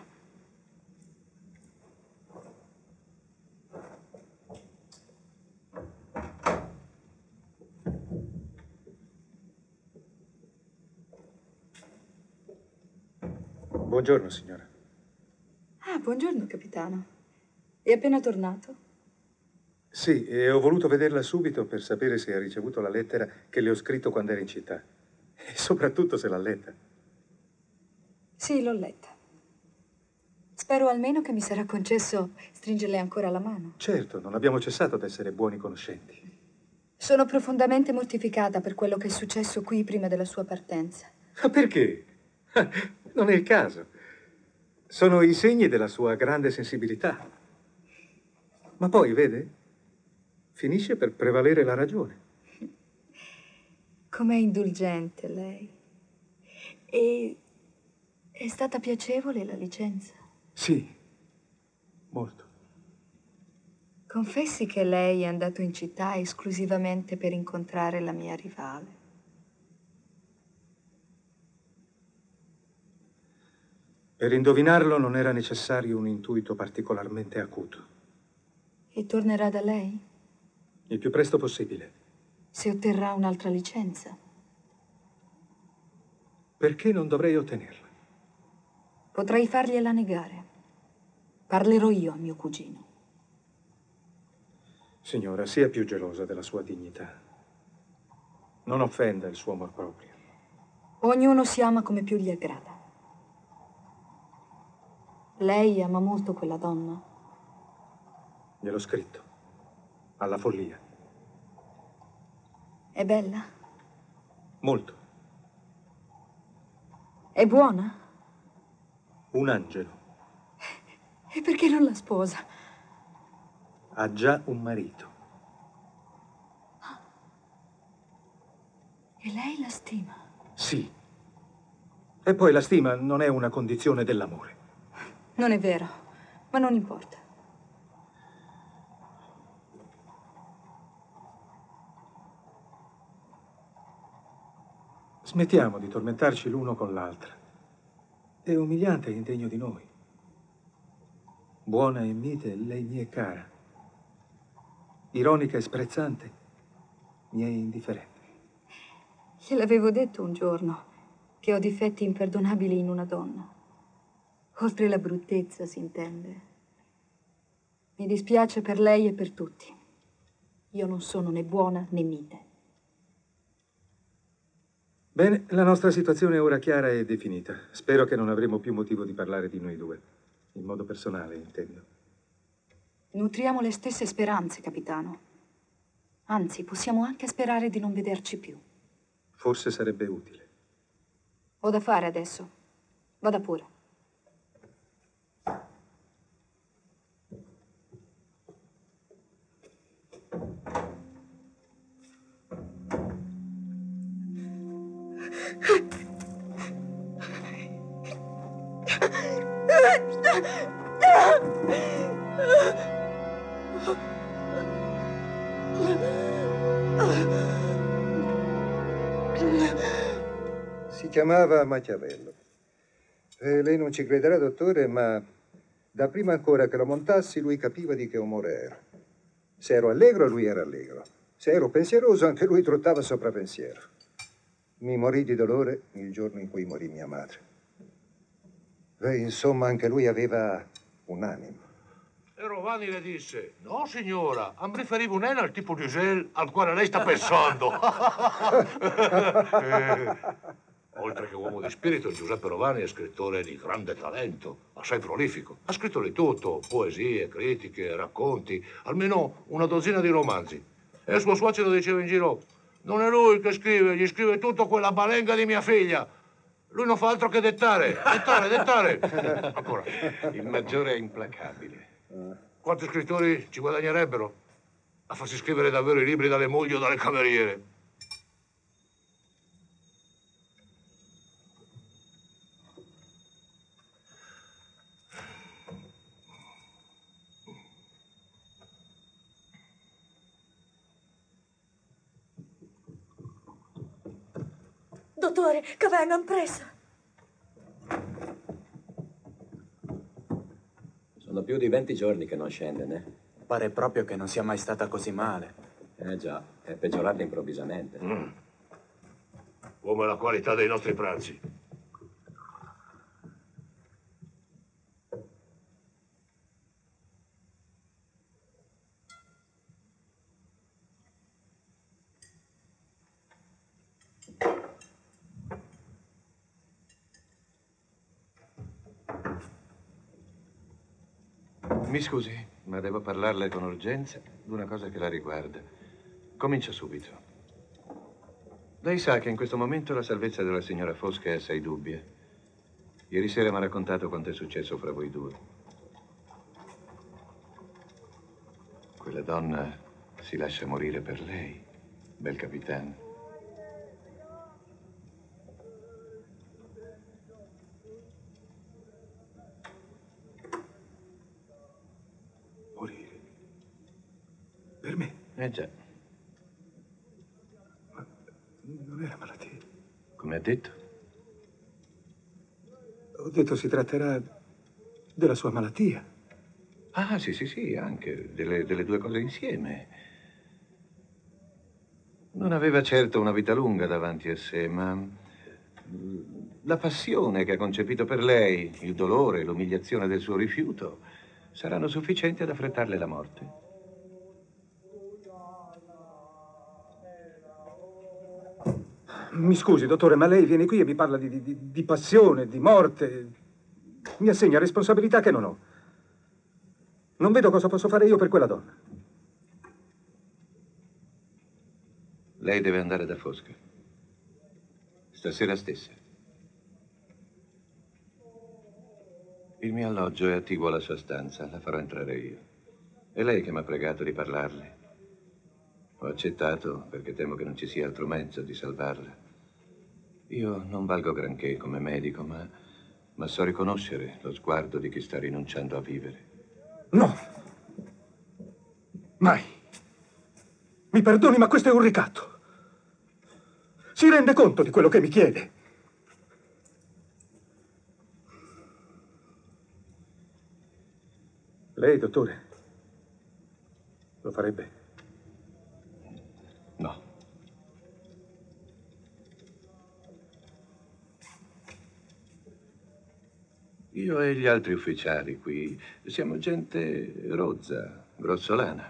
Buongiorno, signora. Ah, buongiorno, capitano. È appena tornato? Sì, e ho voluto vederla subito per sapere se ha ricevuto la lettera che le ho scritto quando era in città. E soprattutto se l'ha letta. Sì, l'ho letta. Spero almeno che mi sarà concesso stringerle ancora la mano. Certo, non abbiamo cessato di essere buoni conoscenti. Sono profondamente mortificata per quello che è successo qui prima della sua partenza. Ma perché? Non è il caso. Sono i segni della sua grande sensibilità. Ma poi, vede, finisce per prevalere la ragione. Com'è indulgente lei. E è stata piacevole la licenza? Sì, molto. Confessi che lei è andato in città esclusivamente per incontrare la mia rivale. Per indovinarlo non era necessario un intuito particolarmente acuto. E tornerà da lei? Il più presto possibile. Se otterrà un'altra licenza? Perché non dovrei ottenerla? Potrei fargliela negare. Parlerò io a mio cugino. Signora, sia più gelosa della sua dignità. Non offenda il suo amor proprio. Ognuno si ama come più gli aggrada. Lei ama molto quella donna? Gliel'ho scritto. Alla follia. È bella? Molto. È buona? Un angelo. E perché non la sposa? Ha già un marito. E lei la stima? Sì. E poi la stima non è una condizione dell'amore. Non è vero, ma non importa. Smettiamo di tormentarci l'uno con l'altra. È umiliante e indegno di noi. Buona e mite, lei mi è cara. Ironica e sprezzante, mi è indifferente. Gliel'avevo detto un giorno che ho difetti imperdonabili in una donna. Oltre la bruttezza, si intende. Mi dispiace per lei e per tutti. Io non sono né buona né mite. Bene, la nostra situazione è ora chiara e definita. Spero che non avremo più motivo di parlare di noi due. In modo personale, intendo. Nutriamo le stesse speranze, capitano. Anzi, possiamo anche sperare di non vederci più. Forse sarebbe utile. Ho da fare adesso. Vada pure. Si chiamava Machiavello. E lei non ci crederà, dottore, ma da prima ancora che lo montassi lui capiva di che umore ero. Se ero allegro, lui era allegro. Se ero pensieroso, anche lui trottava sopra pensiero. Mi morì di dolore il giorno in cui morì mia madre. E insomma, anche lui aveva un'anima. E Rovani le disse: no signora, am preferivo un al tipo di gel al quale lei sta pensando. eh, oltre che uomo di spirito, Giuseppe Rovani è scrittore di grande talento, assai prolifico. Ha scritto di tutto: poesie, critiche, racconti, almeno una dozzina di romanzi. E suo suocero diceva in giro: non è lui che scrive, gli scrive tutto quella balenga di mia figlia. Lui non fa altro che dettare, dettare, dettare. Ancora. Il maggiore è implacabile. Quanti scrittori ci guadagnerebbero a farsi scrivere davvero i libri dalle mogli o dalle cameriere? Dottore, che vengan preso. Sono più di venti giorni che non scende, né? Pare proprio che non sia mai stata così male. Eh già, è peggiorata improvvisamente. Mm. Come la qualità dei nostri pranzi. Mi scusi, ma devo parlarle con urgenza di una cosa che la riguarda. Comincio subito. Lei sa che in questo momento la salvezza della signora Fosca è assai dubbia. Ieri sera mi ha raccontato quanto è successo fra voi due. Quella donna si lascia morire per lei, bel capitano. Morire? Per me? Eh già. Ma non era malattia. Come ha detto? Ho detto si tratterà della sua malattia. Ah, sì, sì, sì, anche delle, delle due cose insieme. Non aveva certo una vita lunga davanti a sé, ma la passione che ha concepito per lei, il dolore, l'umiliazione del suo rifiuto, saranno sufficienti ad affrettarle la morte. Mi scusi, dottore, ma lei viene qui e mi parla di, di, di passione, di morte. Mi assegna responsabilità che non ho. Non vedo cosa posso fare io per quella donna. Lei deve andare da Fosca. Stasera stessa. Il mio alloggio è attiguo alla sua stanza. La farò entrare io. È lei che mi ha pregato di parlarle. Ho accettato perché temo che non ci sia altro mezzo di salvarla. Io non valgo granché come medico, ma, ma so riconoscere lo sguardo di chi sta rinunciando a vivere. No! Mai! Mi perdoni, ma questo è un ricatto. Si rende conto di quello che mi chiede? Lei, dottore, lo farebbe? No. Io e gli altri ufficiali qui siamo gente rozza, grossolana.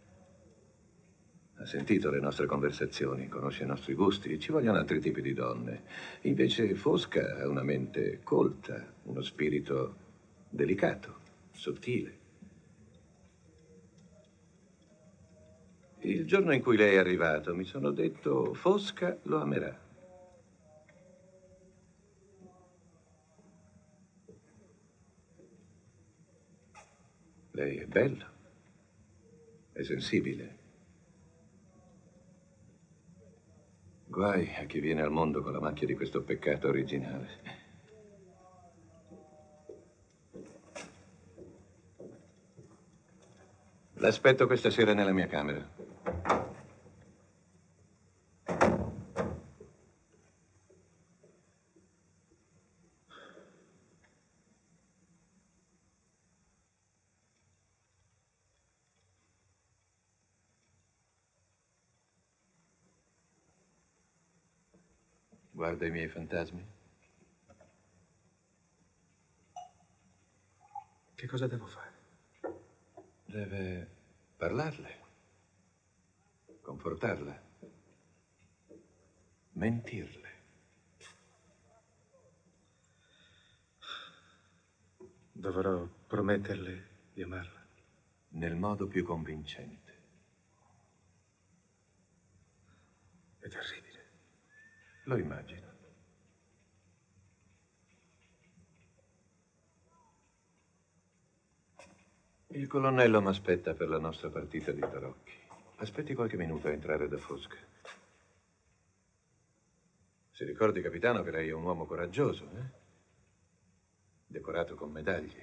Ha sentito le nostre conversazioni, conosce i nostri gusti, ci vogliono altri tipi di donne. Invece Fosca ha una mente colta, uno spirito delicato, sottile. Il giorno in cui lei è arrivato mi sono detto Fosca lo amerà. Lei è bello, è sensibile. Guai a chi viene al mondo con la macchia di questo peccato originale. L'aspetto questa sera nella mia camera. Guarda i miei fantasmi. Che cosa devo fare? Deve parlarle, confortarla, mentirle. Dovrò prometterle di amarla. Nel modo più convincente. È terribile. Lo immagino. Il colonnello mi aspetta per la nostra partita di tarocchi. Aspetti qualche minuto a entrare da Fosca. Si ricordi, capitano, che lei è un uomo coraggioso, eh? Decorato con medaglie.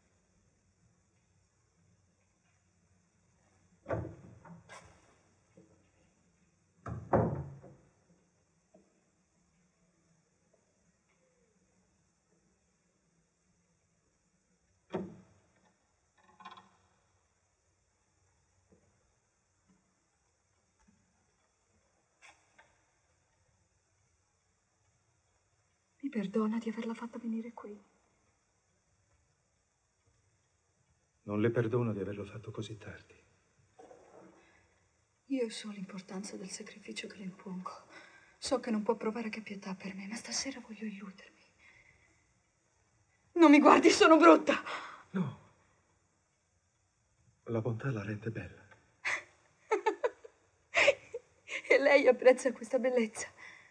Mi perdona di averla fatta venire qui. Non le perdono di averlo fatto così tardi. Io so l'importanza del sacrificio che le impongo. So che non può provare che pietà per me, ma stasera voglio illudermi. Non mi guardi, sono brutta! No. La bontà la rende bella. E lei apprezza questa bellezza.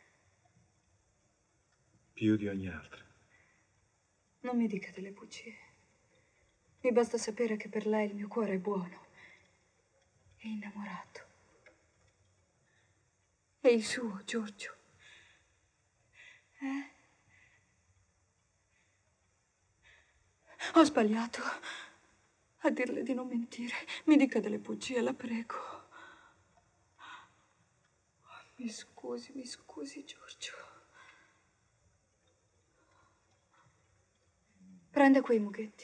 Più di ogni altra. Non mi dica delle bugie. Mi basta sapere che per lei il mio cuore è buono. È innamorato. E il suo, Giorgio? Eh? Ho sbagliato a dirle di non mentire. Mi dica delle bugie, la prego. Mi scusi, mi scusi, Giorgio. Prenda quei mughetti.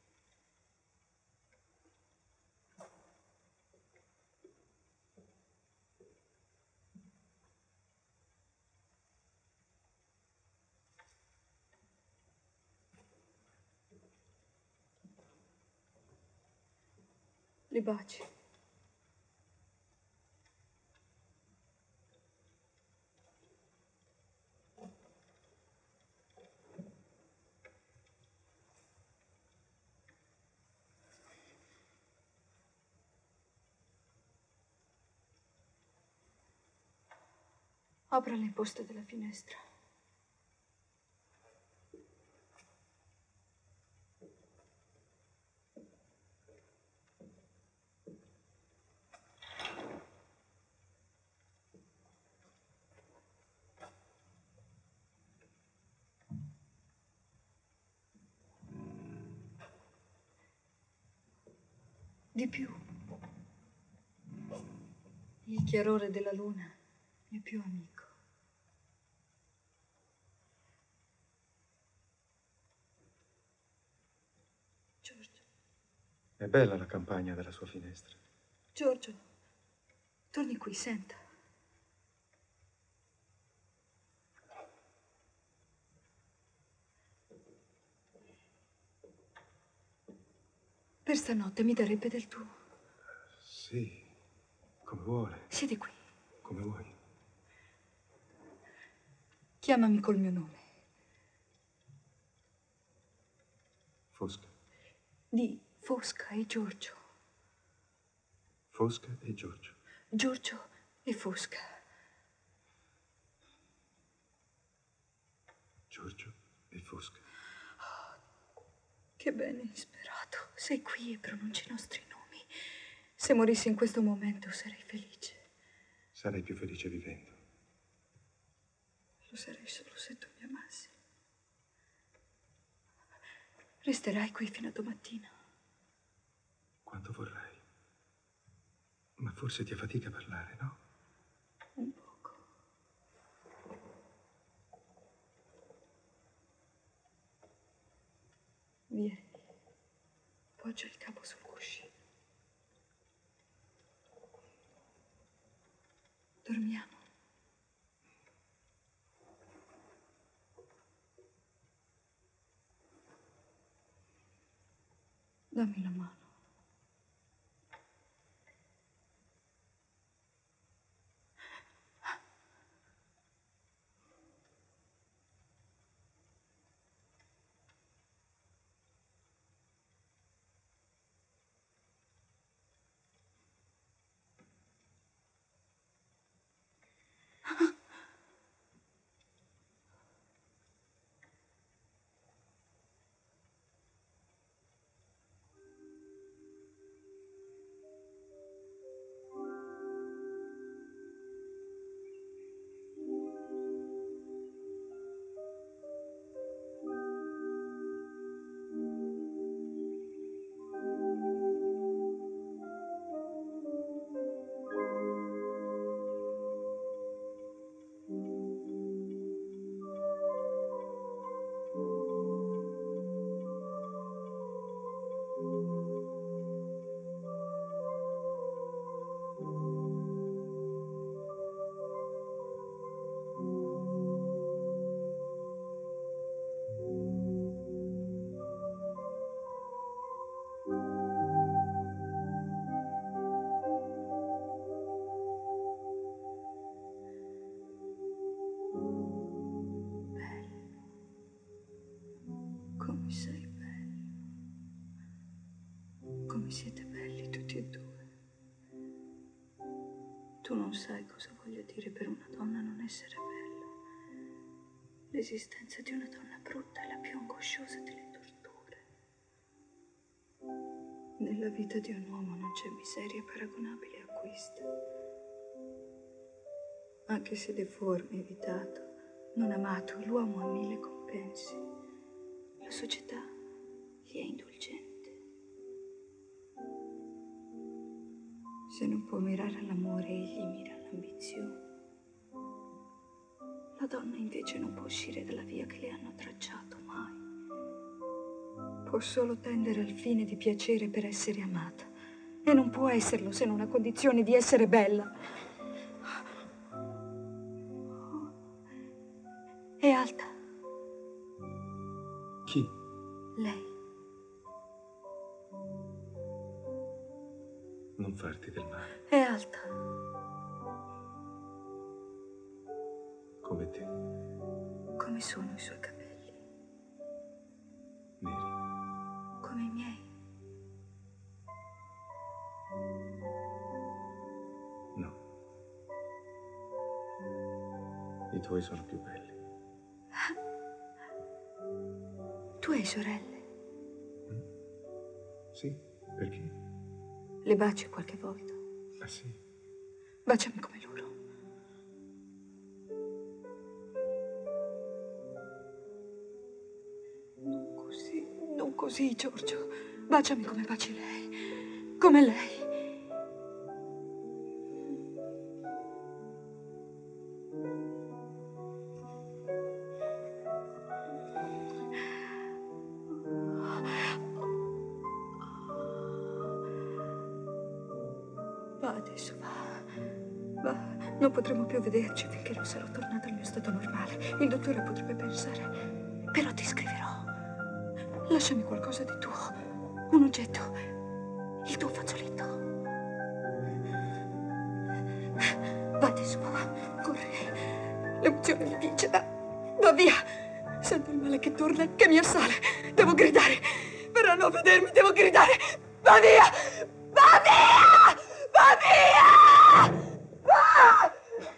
Li baci. Apra le imposte della finestra. Di più. Il chiarore della luna è più amico. Giorgio. È bella la campagna dalla sua finestra. Giorgio, torni qui, senta. Per stanotte mi darebbe del tuo. Sì, come vuole. Siedi qui. Come vuoi. Chiamami col mio nome. Fosca. Di Fosca e Giorgio. Fosca e Giorgio. Giorgio e Fosca. Giorgio e Fosca. Oh, che bene isperato. Sei qui e pronunci i nostri nomi. Se morissi in questo momento sarei felice. Sarei più felice vivendo. Lo sarei solo se tu mi amassi. Resterai qui fino a domattina. Quanto vorrai. Ma forse ti affatica a parlare, no? Un poco. Vieni. Poggia il capo sul cuscino. Dormiamo. Dammi la mano. Come siete belli tutti e due. Tu non sai cosa voglia dire per una donna non essere bella. L'esistenza di una donna brutta è la più angosciosa delle torture. Nella vita di un uomo non c'è miseria paragonabile a questa. Anche se deforme, evitato, non amato, l'uomo ha mille compensi. La società gli è indulgente. Se non può mirare all'amore, egli mira all'ambizione. La donna invece non può uscire dalla via che le hanno tracciato mai. Può solo tendere al fine di piacere per essere amata. E non può esserlo se non a condizione di essere bella. È alta. Chi? Lei. Non farti del male. È alta. Come te. Come sono i suoi capelli? Neri. Come i miei. No. I tuoi sono più belli. Tu hai sorelle? Sì, perché? Le baci qualche volta? Ah sì? Baciami come loro. Non così, non così, Giorgio. Baciami come baci lei. Come lei. Va adesso, va. Va. Non potremo più vederci finché non sarò tornata al mio stato normale. Il dottore potrebbe pensare. Però ti scriverò. Lasciami qualcosa di tuo. Un oggetto. Il tuo fazzoletto. Va adesso, va. Corri. L'emozione mi vince. Va. Va via. Sento il male che torna, che mi assale. Devo gridare. Per non vedermi, devo gridare. Va via. Va via. Va via! Va!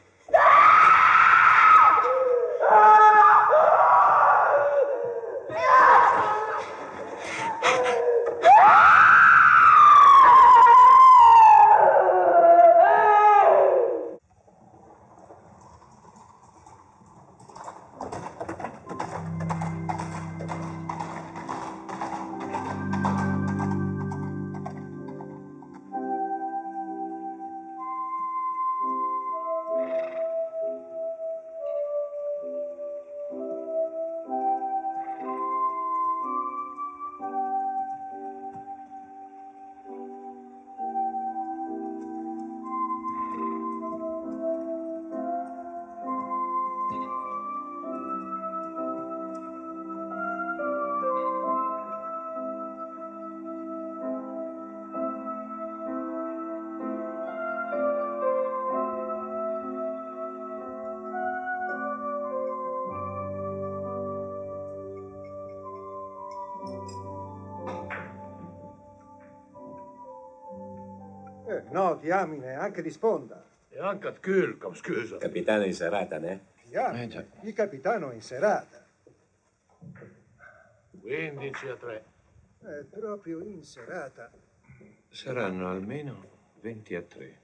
Eh, no, diamine, anche di sponda. E anche a Kölk, scusa. Capitano in serata, ne? Diamine, Eh, già. il capitano è in serata. quindici a tre. È proprio in serata. Saranno almeno venti a tre.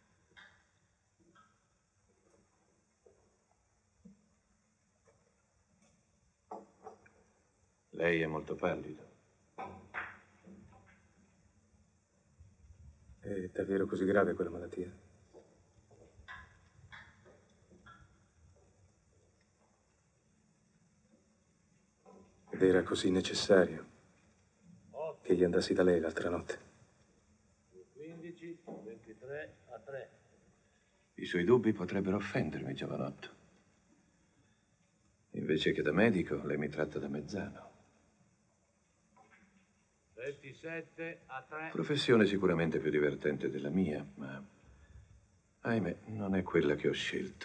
Lei è molto pallido. È davvero così grave quella malattia? Ed era così necessario che gli andassi da lei l'altra notte. quindici, ventitré a tre. I suoi dubbi potrebbero offendermi, giovanotto. Invece che da medico, lei mi tratta da mezzano. ventisette a tre. Professione sicuramente più divertente della mia, ma ahimè, non è quella che ho scelto.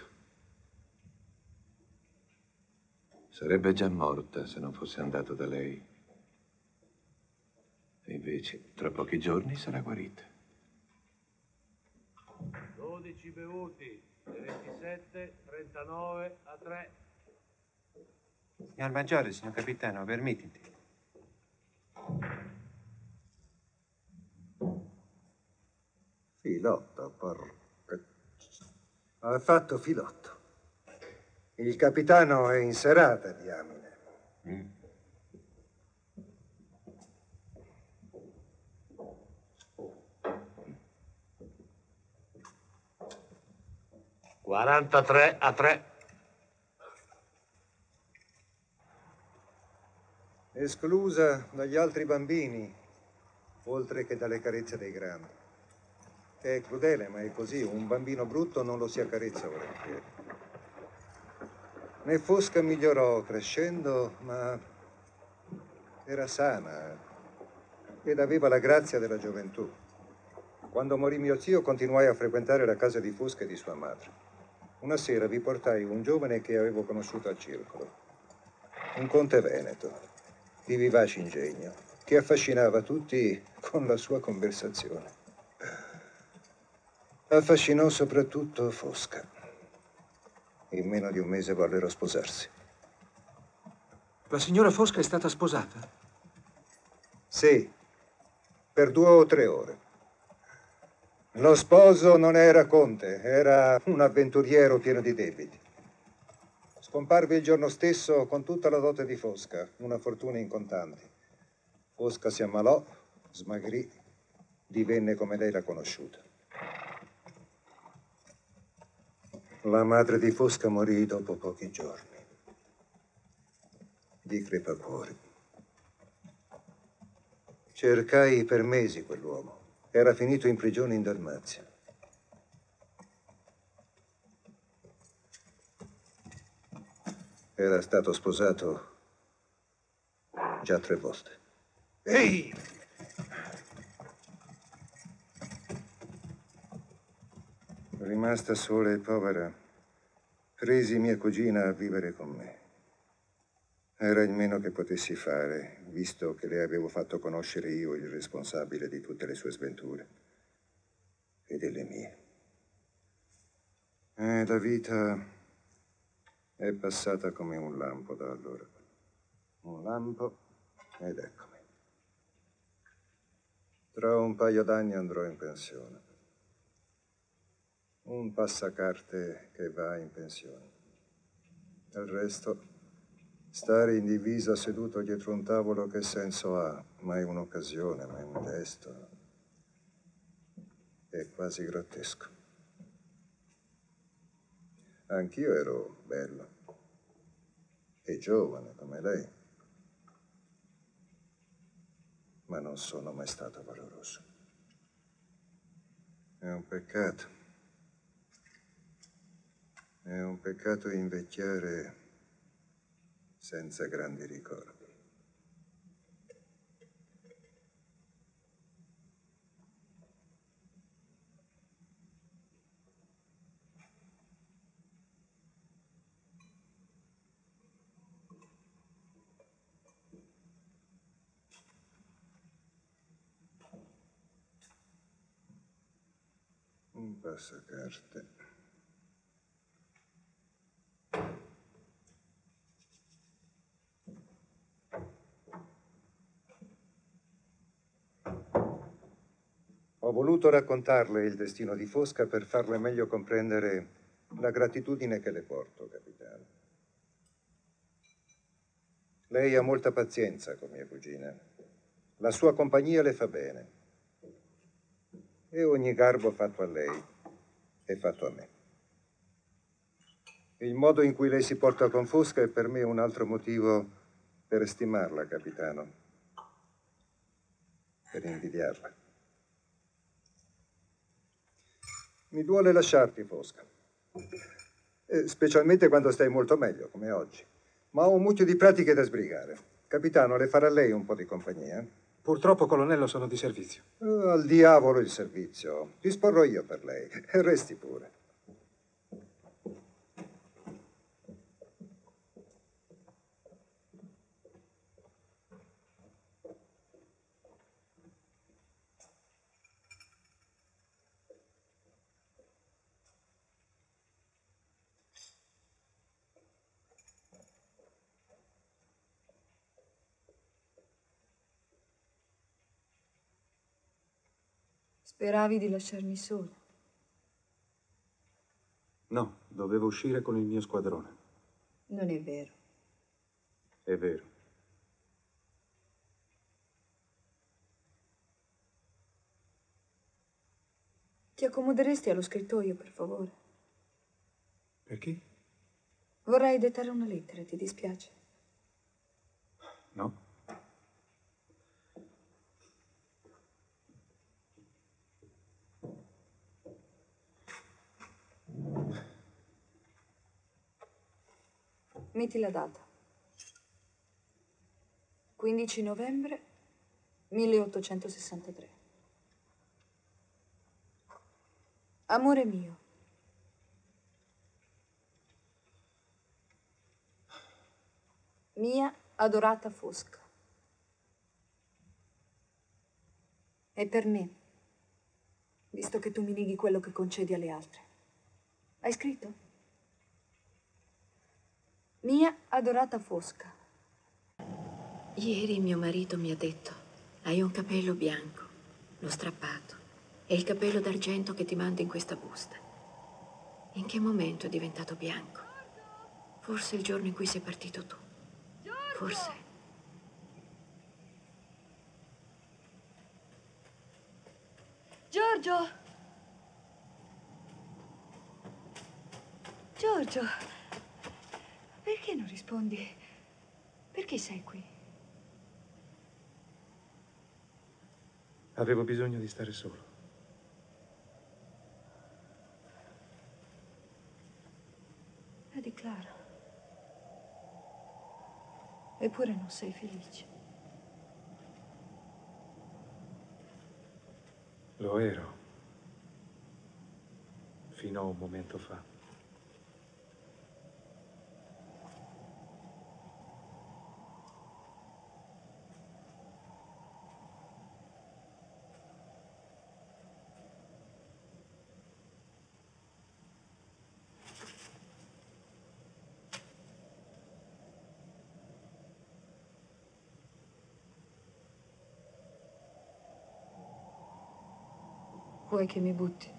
Sarebbe già morta se non fosse andato da lei. E invece, tra pochi giorni sarà guarita. dodici bevuti, ventisette, trentanove a tre. Signor Maggiore, signor Capitano, permettiti. Filotto, porca... Ha fatto filotto. Il capitano è in serata, diamine. Mm. quarantatré a tre. Esclusa dagli altri bambini, oltre che dalle carezze dei grandi. È crudele, ma è così. Un bambino brutto non lo si accarezza volentieri. Né Fosca migliorò crescendo, ma era sana ed aveva la grazia della gioventù. Quando morì mio zio, continuai a frequentare la casa di Fosca e di sua madre. Una sera vi portai un giovane che avevo conosciuto al circolo, un conte veneto, di vivace ingegno, che affascinava tutti con la sua conversazione. Affascinò soprattutto Fosca. In meno di un mese vollero sposarsi. La signora Fosca è stata sposata? Sì, per due o tre ore. Lo sposo non era conte, era un avventuriero pieno di debiti. Scomparve il giorno stesso con tutta la dote di Fosca, una fortuna in contanti. Fosca si ammalò, smagrì, divenne come lei l'ha conosciuta. La madre di Fosca morì dopo pochi giorni, di crepacuore. Cercai per mesi quell'uomo. Era finito in prigione in Dalmazia. Era stato sposato già tre volte. Ehi! Rimasta sola e povera, presi mia cugina a vivere con me. Era il meno che potessi fare, visto che le avevo fatto conoscere io il responsabile di tutte le sue sventure e delle mie. E la vita è passata come un lampo da allora. Un lampo ed eccomi. Tra un paio d'anni andrò in pensione. Un passacarte che va in pensione. Del resto, stare in divisa seduto dietro un tavolo che senso ha? Mai un'occasione, mai un gesto. È quasi grottesco. Anch'io ero bello e giovane come lei, ma non sono mai stato valoroso. È un peccato. È un peccato invecchiare senza grandi ricordi. Un passacarte. Ho voluto raccontarle il destino di Fosca per farle meglio comprendere la gratitudine che le porto, capitano. Lei ha molta pazienza con mia cugina. La sua compagnia le fa bene. E ogni garbo fatto a lei è fatto a me. Il modo in cui lei si porta con Fosca è per me un altro motivo per stimarla, capitano. Per invidiarla. Mi duole lasciarti, Fosca. Eh, specialmente quando stai molto meglio, come oggi. Ma ho un mucchio di pratiche da sbrigare. Capitano, le farà lei un po' di compagnia? Purtroppo, colonnello, sono di servizio. Oh, al diavolo il servizio. Disporrò io per lei. Resti pure. Speravi di lasciarmi sola. No, dovevo uscire con il mio squadrone. Non è vero. È vero. Ti accomoderesti allo scrittoio, per favore? Perché? Vorrei dettare una lettera, ti dispiace? No. Metti la data. quindici novembre milleottocentosessantatré. Amore mio. Mia adorata Fosca. È per me, visto che tu mi neghi quello che concedi alle altre. Hai scritto? Mia adorata Fosca. Ieri mio marito mi ha detto: hai un capello bianco, l'ho strappato. È il capello d'argento che ti mando in questa busta. In che momento è diventato bianco? Forse il giorno in cui sei partito tu. Forse. Giorgio! Giorgio! Perché non rispondi? Perché sei qui? Avevo bisogno di stare solo. Vedi, Clara. Eppure non sei felice. Lo ero. Fino a un momento fa. Vuoi che mi butti?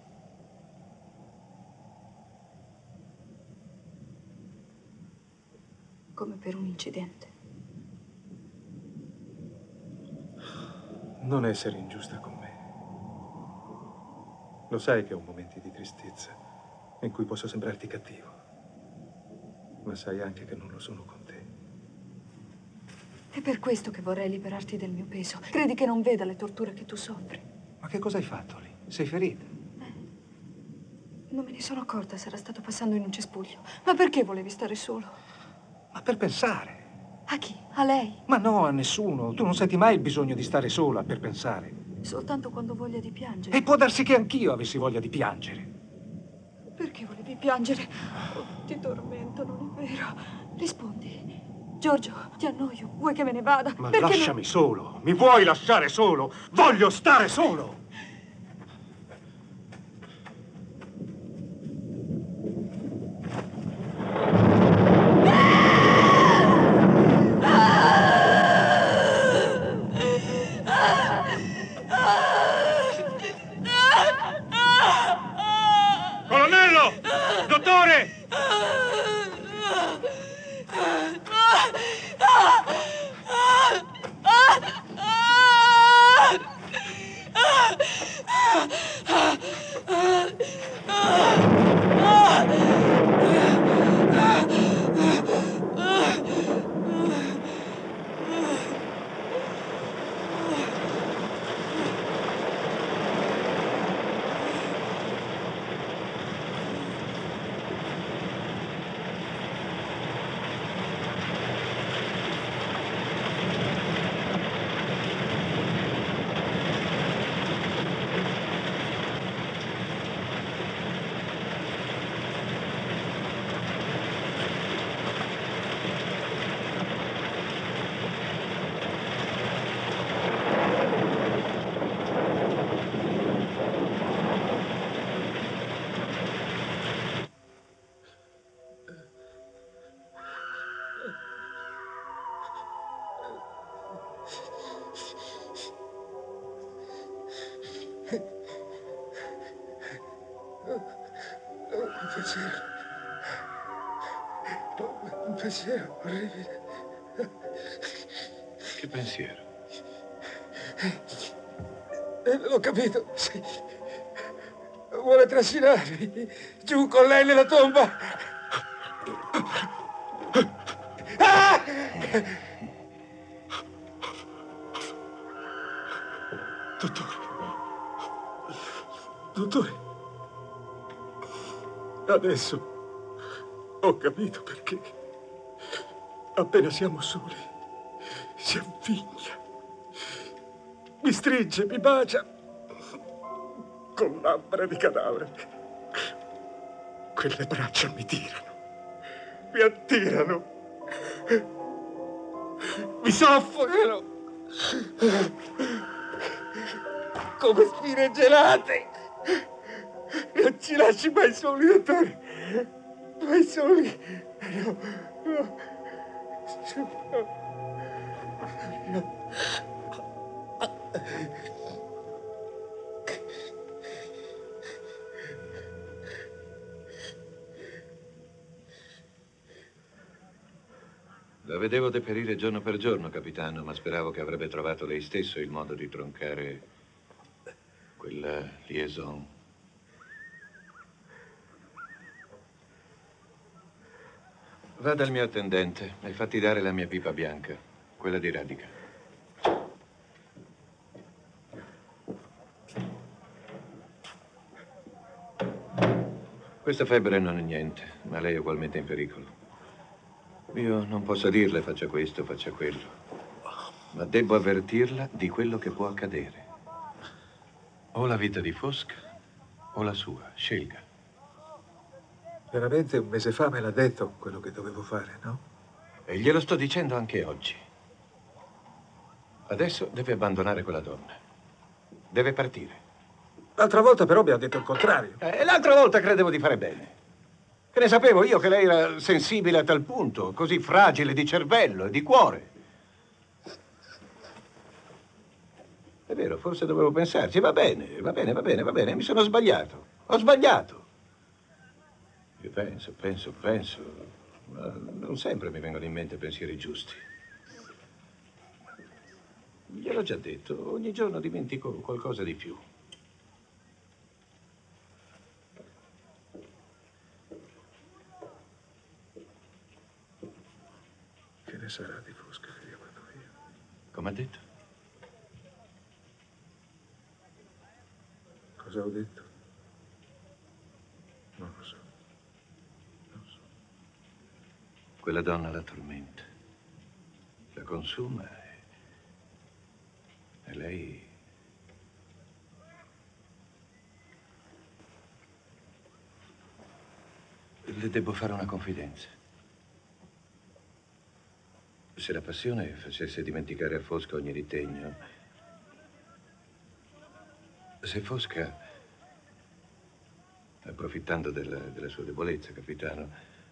Come per un incidente. Non essere ingiusta con me. Lo sai che ho momenti di tristezza in cui posso sembrarti cattivo. Ma sai anche che non lo sono con te. È per questo che vorrei liberarti del mio peso. Credi che non veda le torture che tu soffri? Ma che cosa hai fatto lì? Sei ferita? Non me ne sono accorta, sarà stato passando in un cespuglio. Ma perché volevi stare solo? Ma per pensare. A chi? A lei? Ma no, a nessuno. Tu non senti mai il bisogno di stare sola per pensare. Soltanto quando ho voglia di piangere. E può darsi che anch'io avessi voglia di piangere. Perché volevi piangere? Oh, ti tormento, non è vero. Rispondi. Giorgio, ti annoio. Vuoi che me ne vada? Ma perché lasciami non... solo. Mi vuoi lasciare solo? Voglio stare solo. Colonnello! Dottore! Un pensiero. Un pensiero orribile. Che pensiero? Eh, l'ho capito, sì. Vuole trascinarmi giù con lei nella tomba. Ah! Dottore. Dottore. Adesso ho capito perché. Appena siamo soli, si avviglia. Mi stringe, mi bacia. Con labbra di cadavere. Quelle braccia mi tirano. Mi attirano. Mi soffocano. Come spine gelate. Non ci lasci mai soli, dottore. Mai soli. No, no. No. La vedevo deperire giorno per giorno, capitano, ma speravo che avrebbe trovato lei stesso il modo di troncare quella liaison. Vada al mio attendente e fatti dare la mia pipa bianca, quella di Radica. Questa febbre non è niente, ma lei è ugualmente in pericolo. Io non posso dirle faccia questo, faccia quello, ma devo avvertirla di quello che può accadere. O la vita di Fosca o la sua, scelga. Veramente un mese fa me l'ha detto quello che dovevo fare, no? E glielo sto dicendo anche oggi. Adesso deve abbandonare quella donna. Deve partire. L'altra volta però mi ha detto il contrario. E l'altra volta credevo di fare bene. Che ne sapevo io che lei era sensibile a tal punto, così fragile di cervello e di cuore. È vero, forse dovevo pensarci. Va bene, va bene, va bene, va bene. Mi sono sbagliato. Ho sbagliato. Io penso, penso, penso. Ma non sempre mi vengono in mente pensieri giusti. Gliel'ho già detto, ogni giorno dimentico qualcosa di più. Che ne sarà di Fosca che io vado via? Come ha detto? Cosa ho detto? Non lo so. Non so. Quella donna la tormenta, la consuma e, e lei... Le devo fare una confidenza. Se la passione facesse dimenticare a Fosca ogni ritegno, se Fosca, approfittando della, della sua debolezza, capitano,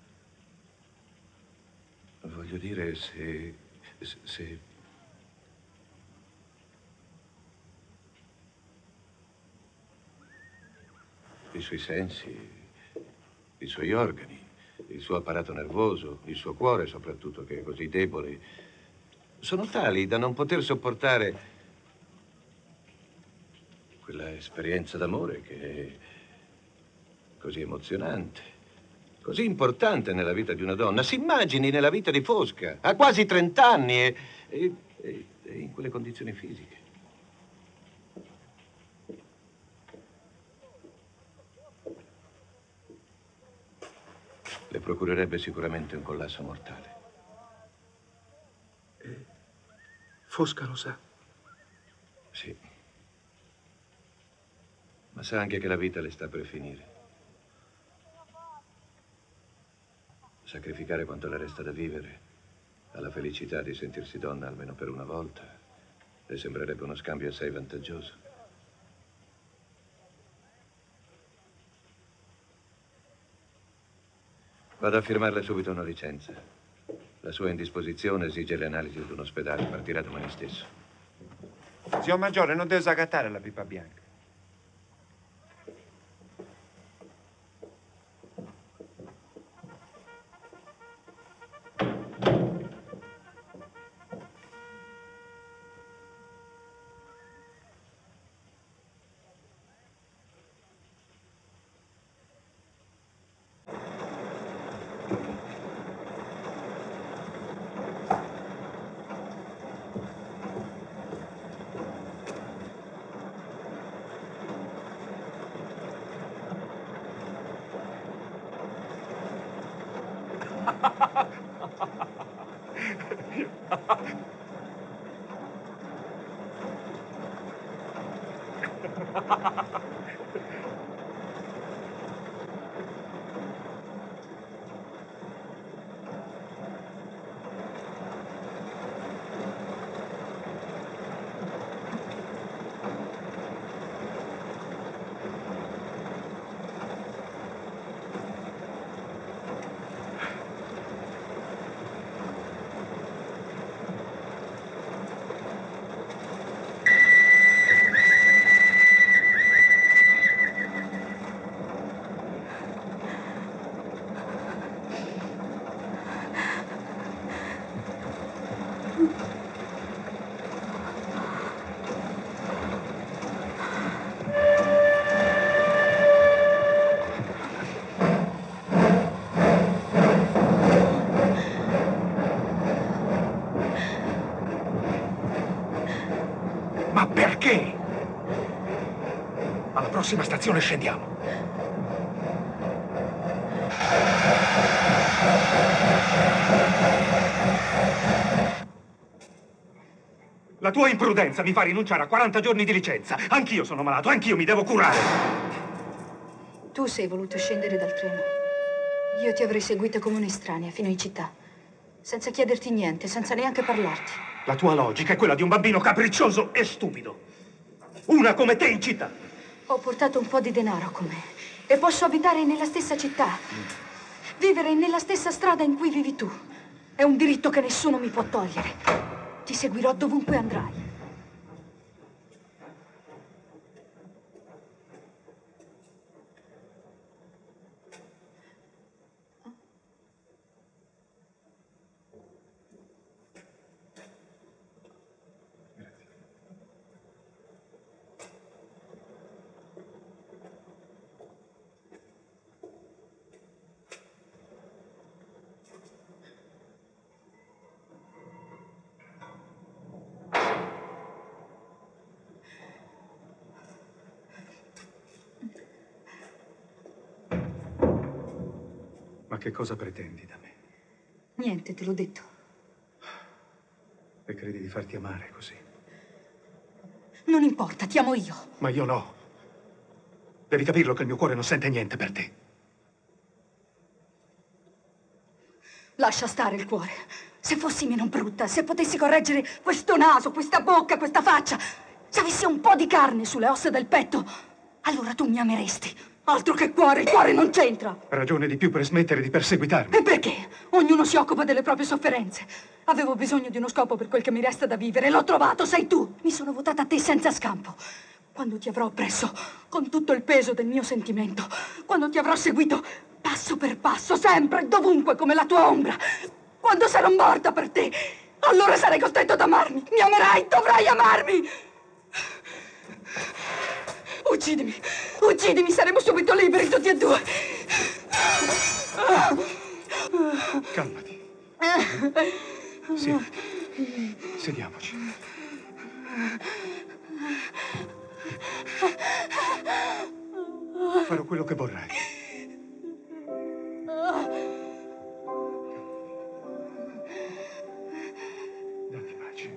voglio dire, se, se, se i suoi sensi, i suoi organi, il suo apparato nervoso, il suo cuore soprattutto, che è così debole, sono tali da non poter sopportare quella esperienza d'amore che è così emozionante, così importante nella vita di una donna. Si immagini nella vita di Fosca, ha quasi trent'anni e, e, e, e in quelle condizioni fisiche. Le procurerebbe sicuramente un collasso mortale. E Fosca lo sa? Sì. Ma sa anche che la vita le sta per finire. Sacrificare quanto le resta da vivere alla felicità di sentirsi donna almeno per una volta le sembrerebbe uno scambio assai vantaggioso. Vado a firmarle subito una licenza. La sua indisposizione esige le analisi di un ospedale. Partirà domani stesso. Signor Maggiore, non deve sagattare la pipa bianca. Ma perché? Alla prossima stazione scendiamo. La tua imprudenza mi fa rinunciare a quaranta giorni di licenza. Anch'io sono malato, anch'io mi devo curare. Tu sei voluto scendere dal treno. Io ti avrei seguita come un'estranea fino in città, senza chiederti niente, senza neanche parlarti. La tua logica è quella di un bambino capriccioso e stupido. Una come te in città. Ho portato un po' di denaro con me e posso abitare nella stessa città, vivere nella stessa strada in cui vivi tu. È un diritto che nessuno mi può togliere. Ti seguirò dovunque andrai. Ma che cosa pretendi da me? Niente, te l'ho detto. E credi di farti amare così? Non importa, ti amo io. Ma io no. Devi capirlo che il mio cuore non sente niente per te. Lascia stare il cuore. Se fossi meno brutta, se potessi correggere questo naso, questa bocca, questa faccia, se avessi un po' di carne sulle ossa del petto, allora tu mi ameresti. Altro che cuore, il cuore non c'entra. Ragione di più per smettere di perseguitarmi. E perché? Ognuno si occupa delle proprie sofferenze. Avevo bisogno di uno scopo per quel che mi resta da vivere. L'ho trovato, sei tu. Mi sono votata a te senza scampo. Quando ti avrò oppresso, con tutto il peso del mio sentimento, quando ti avrò seguito passo per passo, sempre e dovunque come la tua ombra, quando sarò morta per te, allora sarai costretto ad amarmi. Mi amerai, dovrai amarmi. Uccidimi, uccidimi, saremo subito liberi tutti e due. Calmati. Sì. Sediamoci. Farò quello che vorrai. Dammi pace.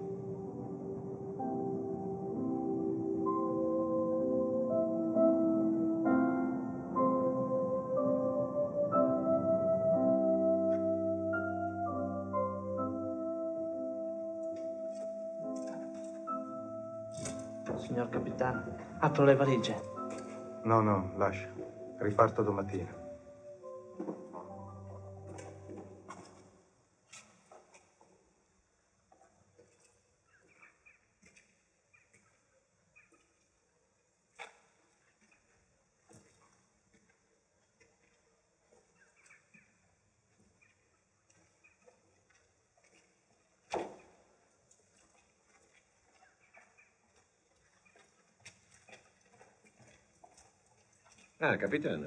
Signor capitano, apro le valigie. No, no, lascia. Riparto domattina. Ah, capitano.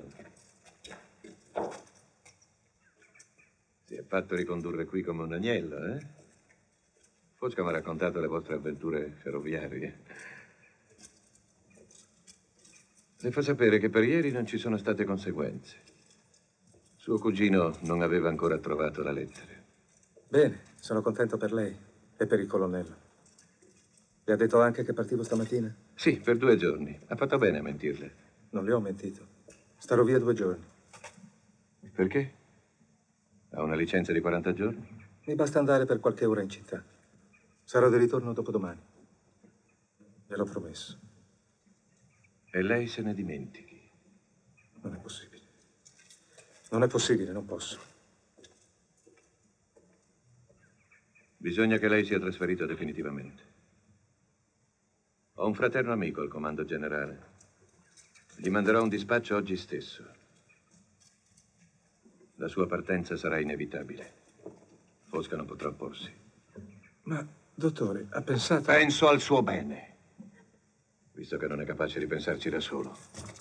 Si è fatto ricondurre qui come un agnello, eh? Fosca mi ha raccontato le vostre avventure ferroviarie. Le fa sapere che per ieri non ci sono state conseguenze. Suo cugino non aveva ancora trovato la lettera. Bene, sono contento per lei e per il colonnello. Le ha detto anche che partivo stamattina? Sì, per due giorni. Ha fatto bene a mentirle. Non le ho mentito. Starò via due giorni. Perché? Ha una licenza di quaranta giorni? Mi basta andare per qualche ora in città. Sarò di ritorno dopodomani. Gliel'ho promesso. E lei se ne dimentichi. Non è possibile. Non è possibile, non posso. Bisogna che lei sia trasferito definitivamente. Ho un fraterno amico al comando generale. Gli manderò un dispaccio oggi stesso. La sua partenza sarà inevitabile. Fosca non potrà opporsi. Ma, dottore, ha pensato... Penso al suo bene, visto che non è capace di pensarci da solo.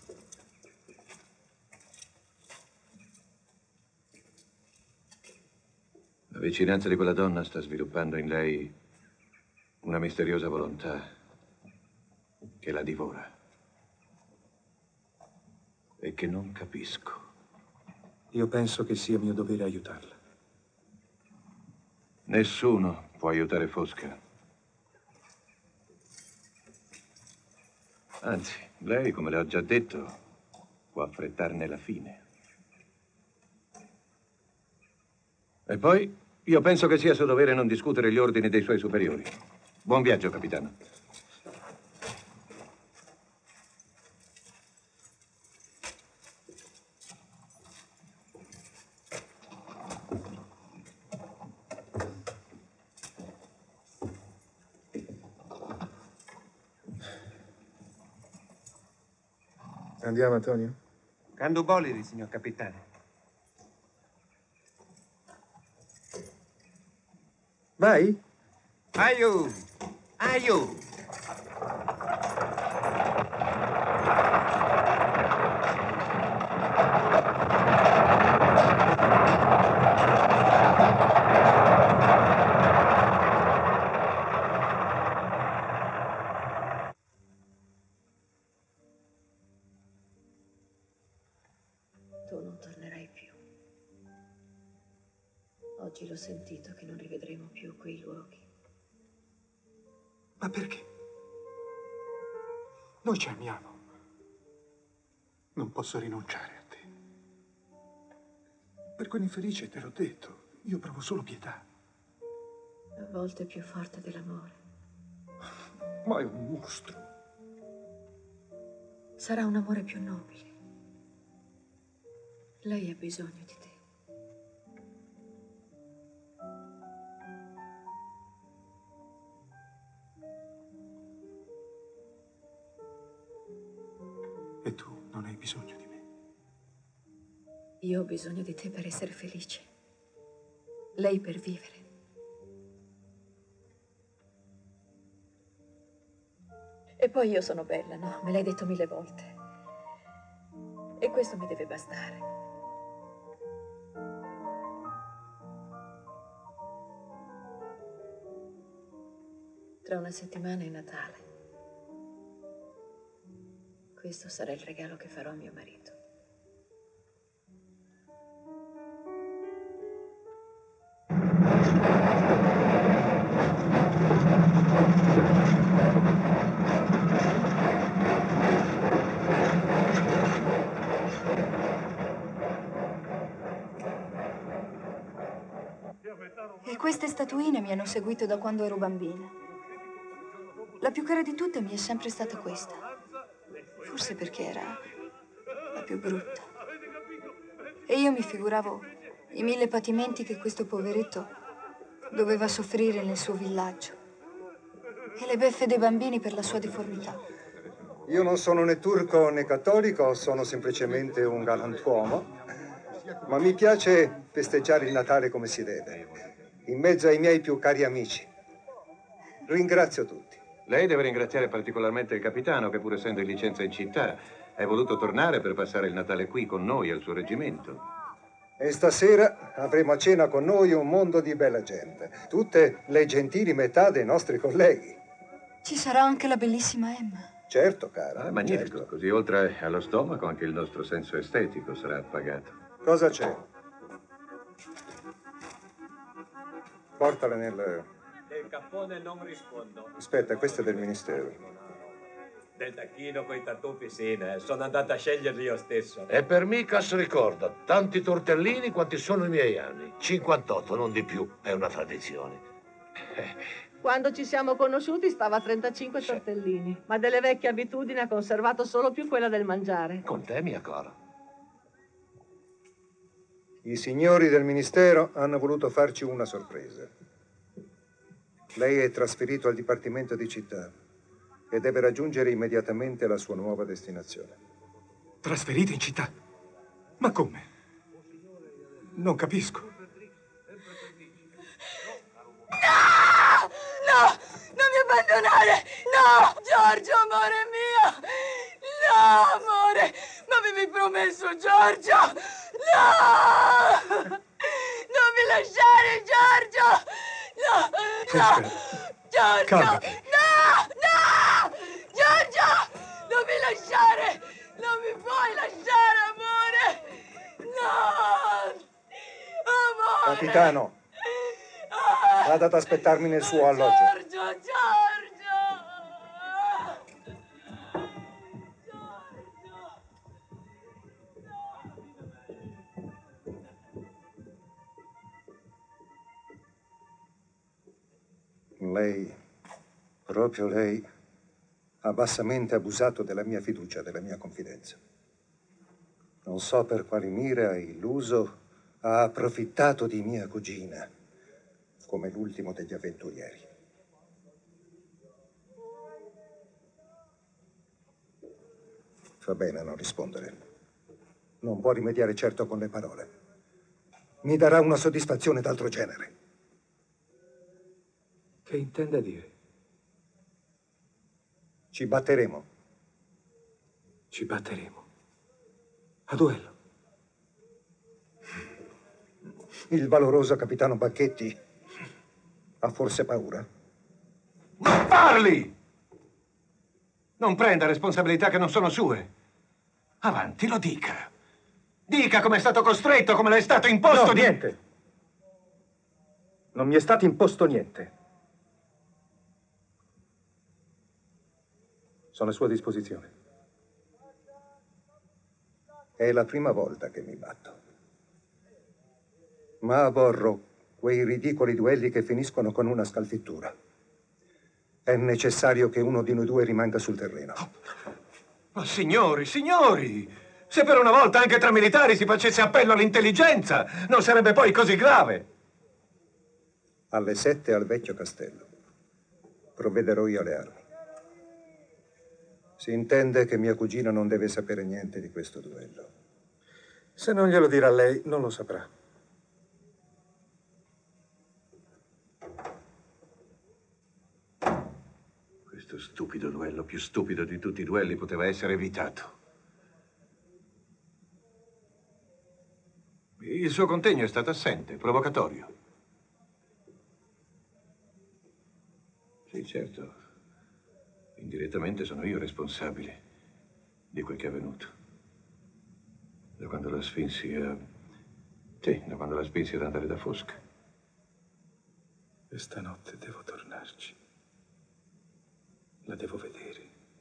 La vicinanza di quella donna sta sviluppando in lei una misteriosa volontà che la divora e che non capisco. Io penso che sia mio dovere aiutarla. Nessuno può aiutare Fosca. Anzi, lei, come le ho già detto, può affrettarne la fine. E poi, io penso che sia suo dovere non discutere gli ordini dei suoi superiori. Buon viaggio, capitano. Andiamo, Antonio? Quando bolidi, signor capitano. Vai? Aiu! Aiu! Tu non tornerai più. Oggi l'ho sentito che non rivedremo più quei luoghi. Ma perché? Noi ci amiamo. Non posso rinunciare a te. Per quell'infelice te l'ho detto, io provo solo pietà. A volte è più forte dell'amore. Ma è un mostro. Sarà un amore più nobile. Lei ha bisogno di te. E tu non hai bisogno di me. Io ho bisogno di te per essere felice. Lei per vivere. E poi io sono bella, no? Me l'hai detto mille volte. E questo mi deve bastare. Tra una settimana è Natale. Questo sarà il regalo che farò a mio marito. E queste statuine mi hanno seguito da quando ero bambina. La più cara di tutte mi è sempre stata questa. Forse perché era la più brutta. E io mi figuravo i mille patimenti che questo poveretto doveva soffrire nel suo villaggio. E le beffe dei bambini per la sua deformità. Io non sono né turco né cattolico, sono semplicemente un galantuomo, ma mi piace festeggiare il Natale come si deve, in mezzo ai miei più cari amici. Ringrazio tutti. Lei deve ringraziare particolarmente il capitano che, pur essendo in licenza in città, è voluto tornare per passare il Natale qui con noi al suo reggimento. E stasera avremo a cena con noi un mondo di bella gente, tutte le gentili metà dei nostri colleghi. Ci sarà anche la bellissima Emma. Certo, cara. Ah, magnifico. Certo. Così, oltre allo stomaco, anche il nostro senso estetico sarà appagato. Cosa c'è? Portale nel... Del cappone non rispondo. Aspetta, questo è del ministero. Del tacchino coi tartufi, sì, né? Sono andata a sceglierli io stesso. E per Micas ricorda, tanti tortellini quanti sono i miei anni. cinquantotto, non di più, è una tradizione. Quando ci siamo conosciuti stava a trentacinque sì. tortellini, ma delle vecchie abitudini ha conservato solo più quella del mangiare. Con te, mia cara. I signori del ministero hanno voluto farci una sorpresa. Lei è trasferito al Dipartimento di Città e deve raggiungere immediatamente la sua nuova destinazione. Trasferito in città? Ma come? Non capisco. No! No! Non mi abbandonare! No! Giorgio, amore mio! No, amore! Ma avevi promesso, Giorgio! No! Non mi lasciare, Giorgio! No! No! Giorgio! Calmati. No! No! Giorgio! Non mi lasciare! Non mi puoi lasciare, amore! No! Amore! Capitano, vada ad aspettarmi nel suo alloggio. Giorgio, Giorgio! Lei, proprio lei, ha bassamente abusato della mia fiducia, della mia confidenza. Non so per quali mire ha illuso, ha approfittato di mia cugina, come l'ultimo degli avventurieri. Fa bene a non rispondere. Non può rimediare certo con le parole. Mi darà una soddisfazione d'altro genere. Che intende dire? Ci batteremo. Ci batteremo. A duello. Il valoroso capitano Bacchetti ha forse paura? Ma parli! Non prenda responsabilità che non sono sue. Avanti, lo dica. Dica come è stato costretto, come le è stato imposto no, di... niente. Non mi è stato imposto niente. Sono a sua disposizione. È la prima volta che mi batto. Ma aborro quei ridicoli duelli che finiscono con una scalfittura. È necessario che uno di noi due rimanga sul terreno. Ma signori, signori, se per una volta anche tra militari si facesse appello all'intelligenza, non sarebbe poi così grave. Alle sette al vecchio castello. Provvederò io alle armi. Si intende che mia cugina non deve sapere niente di questo duello. Se non glielo dirà lei, non lo saprà. Questo stupido duello, più stupido di tutti i duelli, poteva essere evitato. Il suo contegno è stato assente, provocatorio. Sì, certo. Indirettamente sono io responsabile di quel che è avvenuto. Da quando la spinsi a... Sì, da quando la spinsi ad andare da Fosca. E stanotte devo tornarci. La devo vedere.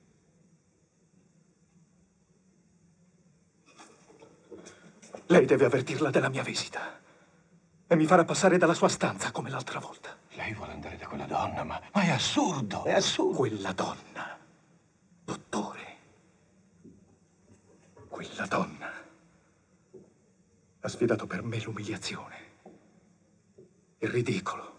Lei deve avvertirla della mia visita. E mi farà passare dalla sua stanza come l'altra volta. Lei vuole andare da quella donna, ma, ma è assurdo, è assurdo. Quella donna, dottore, quella donna ha sfidato per me l'umiliazione, il ridicolo.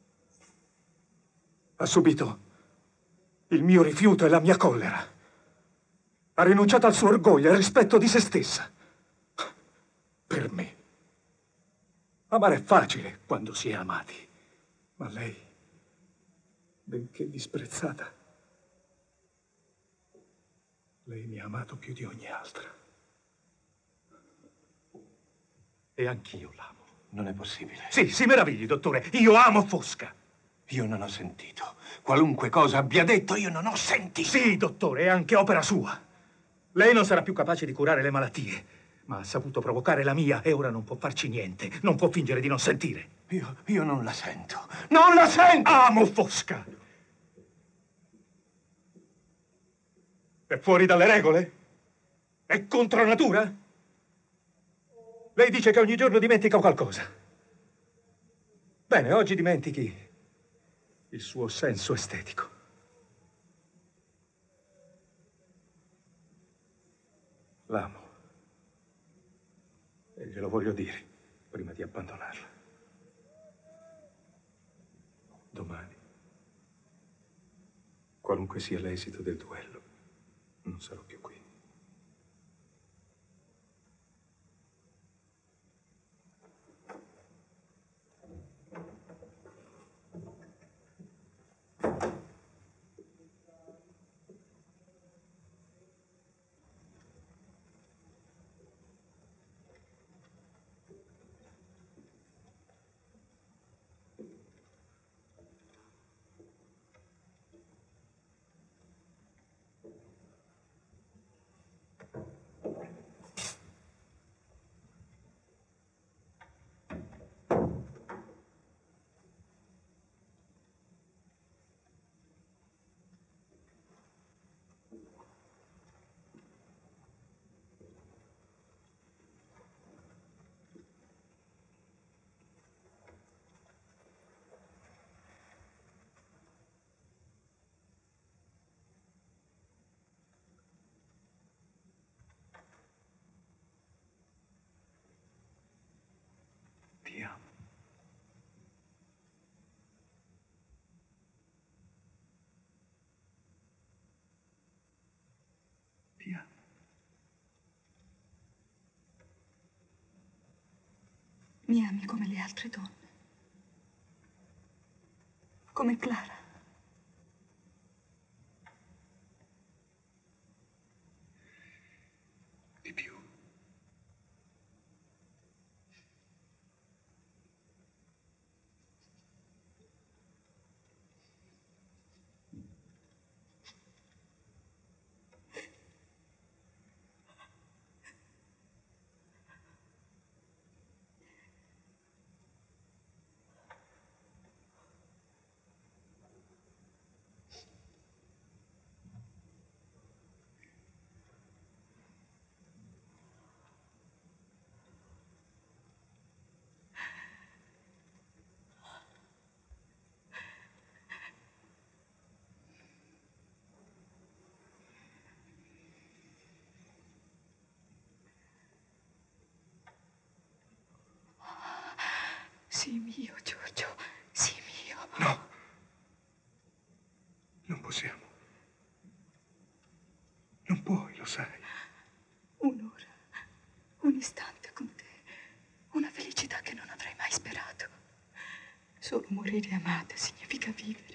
Ha subito il mio rifiuto e la mia collera. Ha rinunciato al suo orgoglio e al rispetto di se stessa. Per me. Amare è facile quando si è amati. Ma lei, benché disprezzata, lei mi ha amato più di ogni altra. E anch'io l'amo. Non è possibile. Sì, si meravigli, dottore. Io amo Fosca. Io non ho sentito. Qualunque cosa abbia detto, io non ho sentito. Sì, dottore, è anche opera sua. Lei non sarà più capace di curare le malattie, ma ha saputo provocare la mia e ora non può farci niente. Non può fingere di non sentire. Io, io non la sento. Non la sento! Amo Fosca! È fuori dalle regole? È contro natura? Lei dice che ogni giorno dimentica qualcosa. Bene, oggi dimentichi il suo senso estetico. L'amo. E glielo voglio dire prima di abbandonarla. Domani, qualunque sia l'esito del duello, non sarò più qui. Ti amo. Ti amo. Mi ami come le altre donne. Come Clara. Di più. Sii mio, Giorgio, sii mio. No. Non possiamo. Non puoi, lo sai. Un'ora, un istante con te, una felicità che non avrei mai sperato. Solo morire amata significa vivere.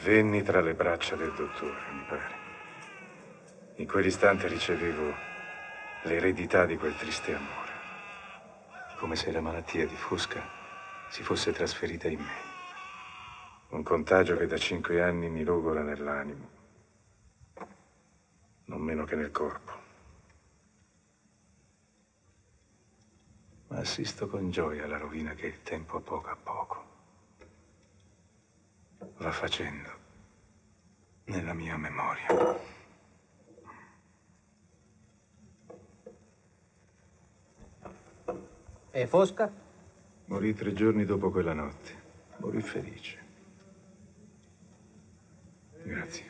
Svenni tra le braccia del dottore, mi pare. In quell'istante ricevevo l'eredità di quel triste amore, come se la malattia di Fosca si fosse trasferita in me. Un contagio che da cinque anni mi logora nell'animo, non meno che nel corpo. Ma assisto con gioia alla rovina che il tempo a poco a poco va facendo nella mia memoria. E Fosca? Morì tre giorni dopo quella notte. Morì felice. Grazie.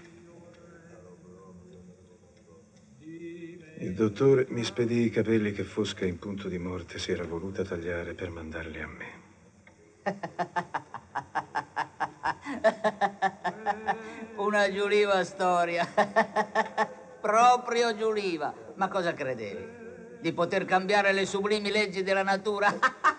Il dottore mi spedì i capelli che Fosca in punto di morte si era voluta tagliare per mandarli a me. Una giuliva storia. Proprio giuliva. Ma cosa credevi? Di poter cambiare le sublimi leggi della natura?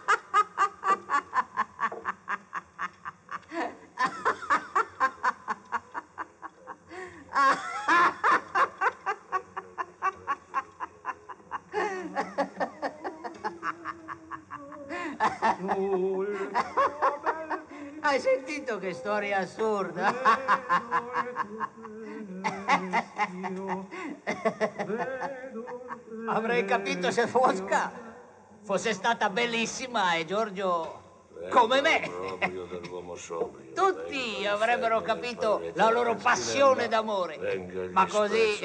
Hai sentito che storia assurda? Avrei capito se Fosca fosse stata bellissima e Giorgio come me. Tutti avrebbero capito la loro passione d'amore. Ma così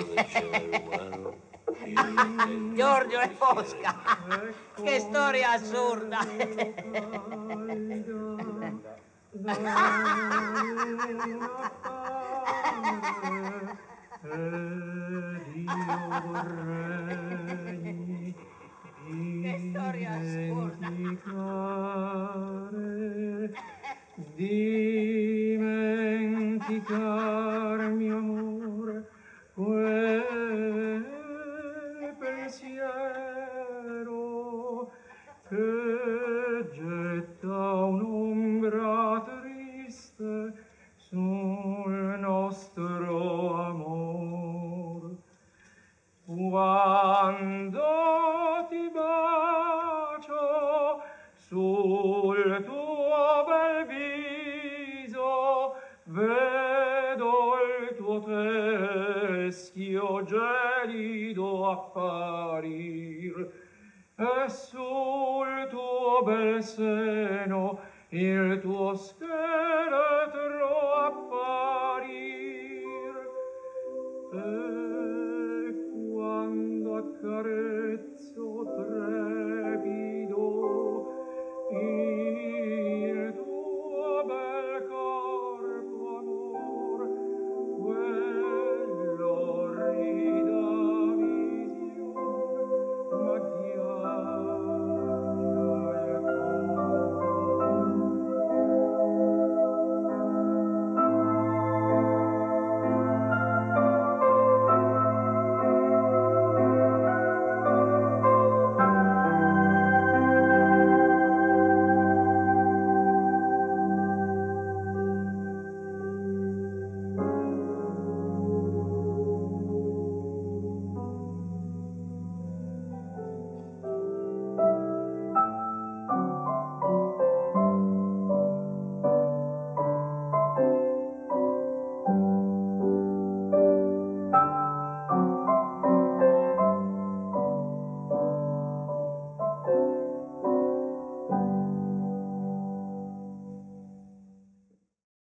Giorgio e Fosca, che storia assurda. Che storia assurda. Dimenticare mio amore, quel pensiero che getta un'ombra triste sul nostro amor. Quando ti bacio sul tuo bel viso, vedo il tuo teschio gelido apparir, e sul tuo bel seno il tuo scheletro apparir. E quando accarezzi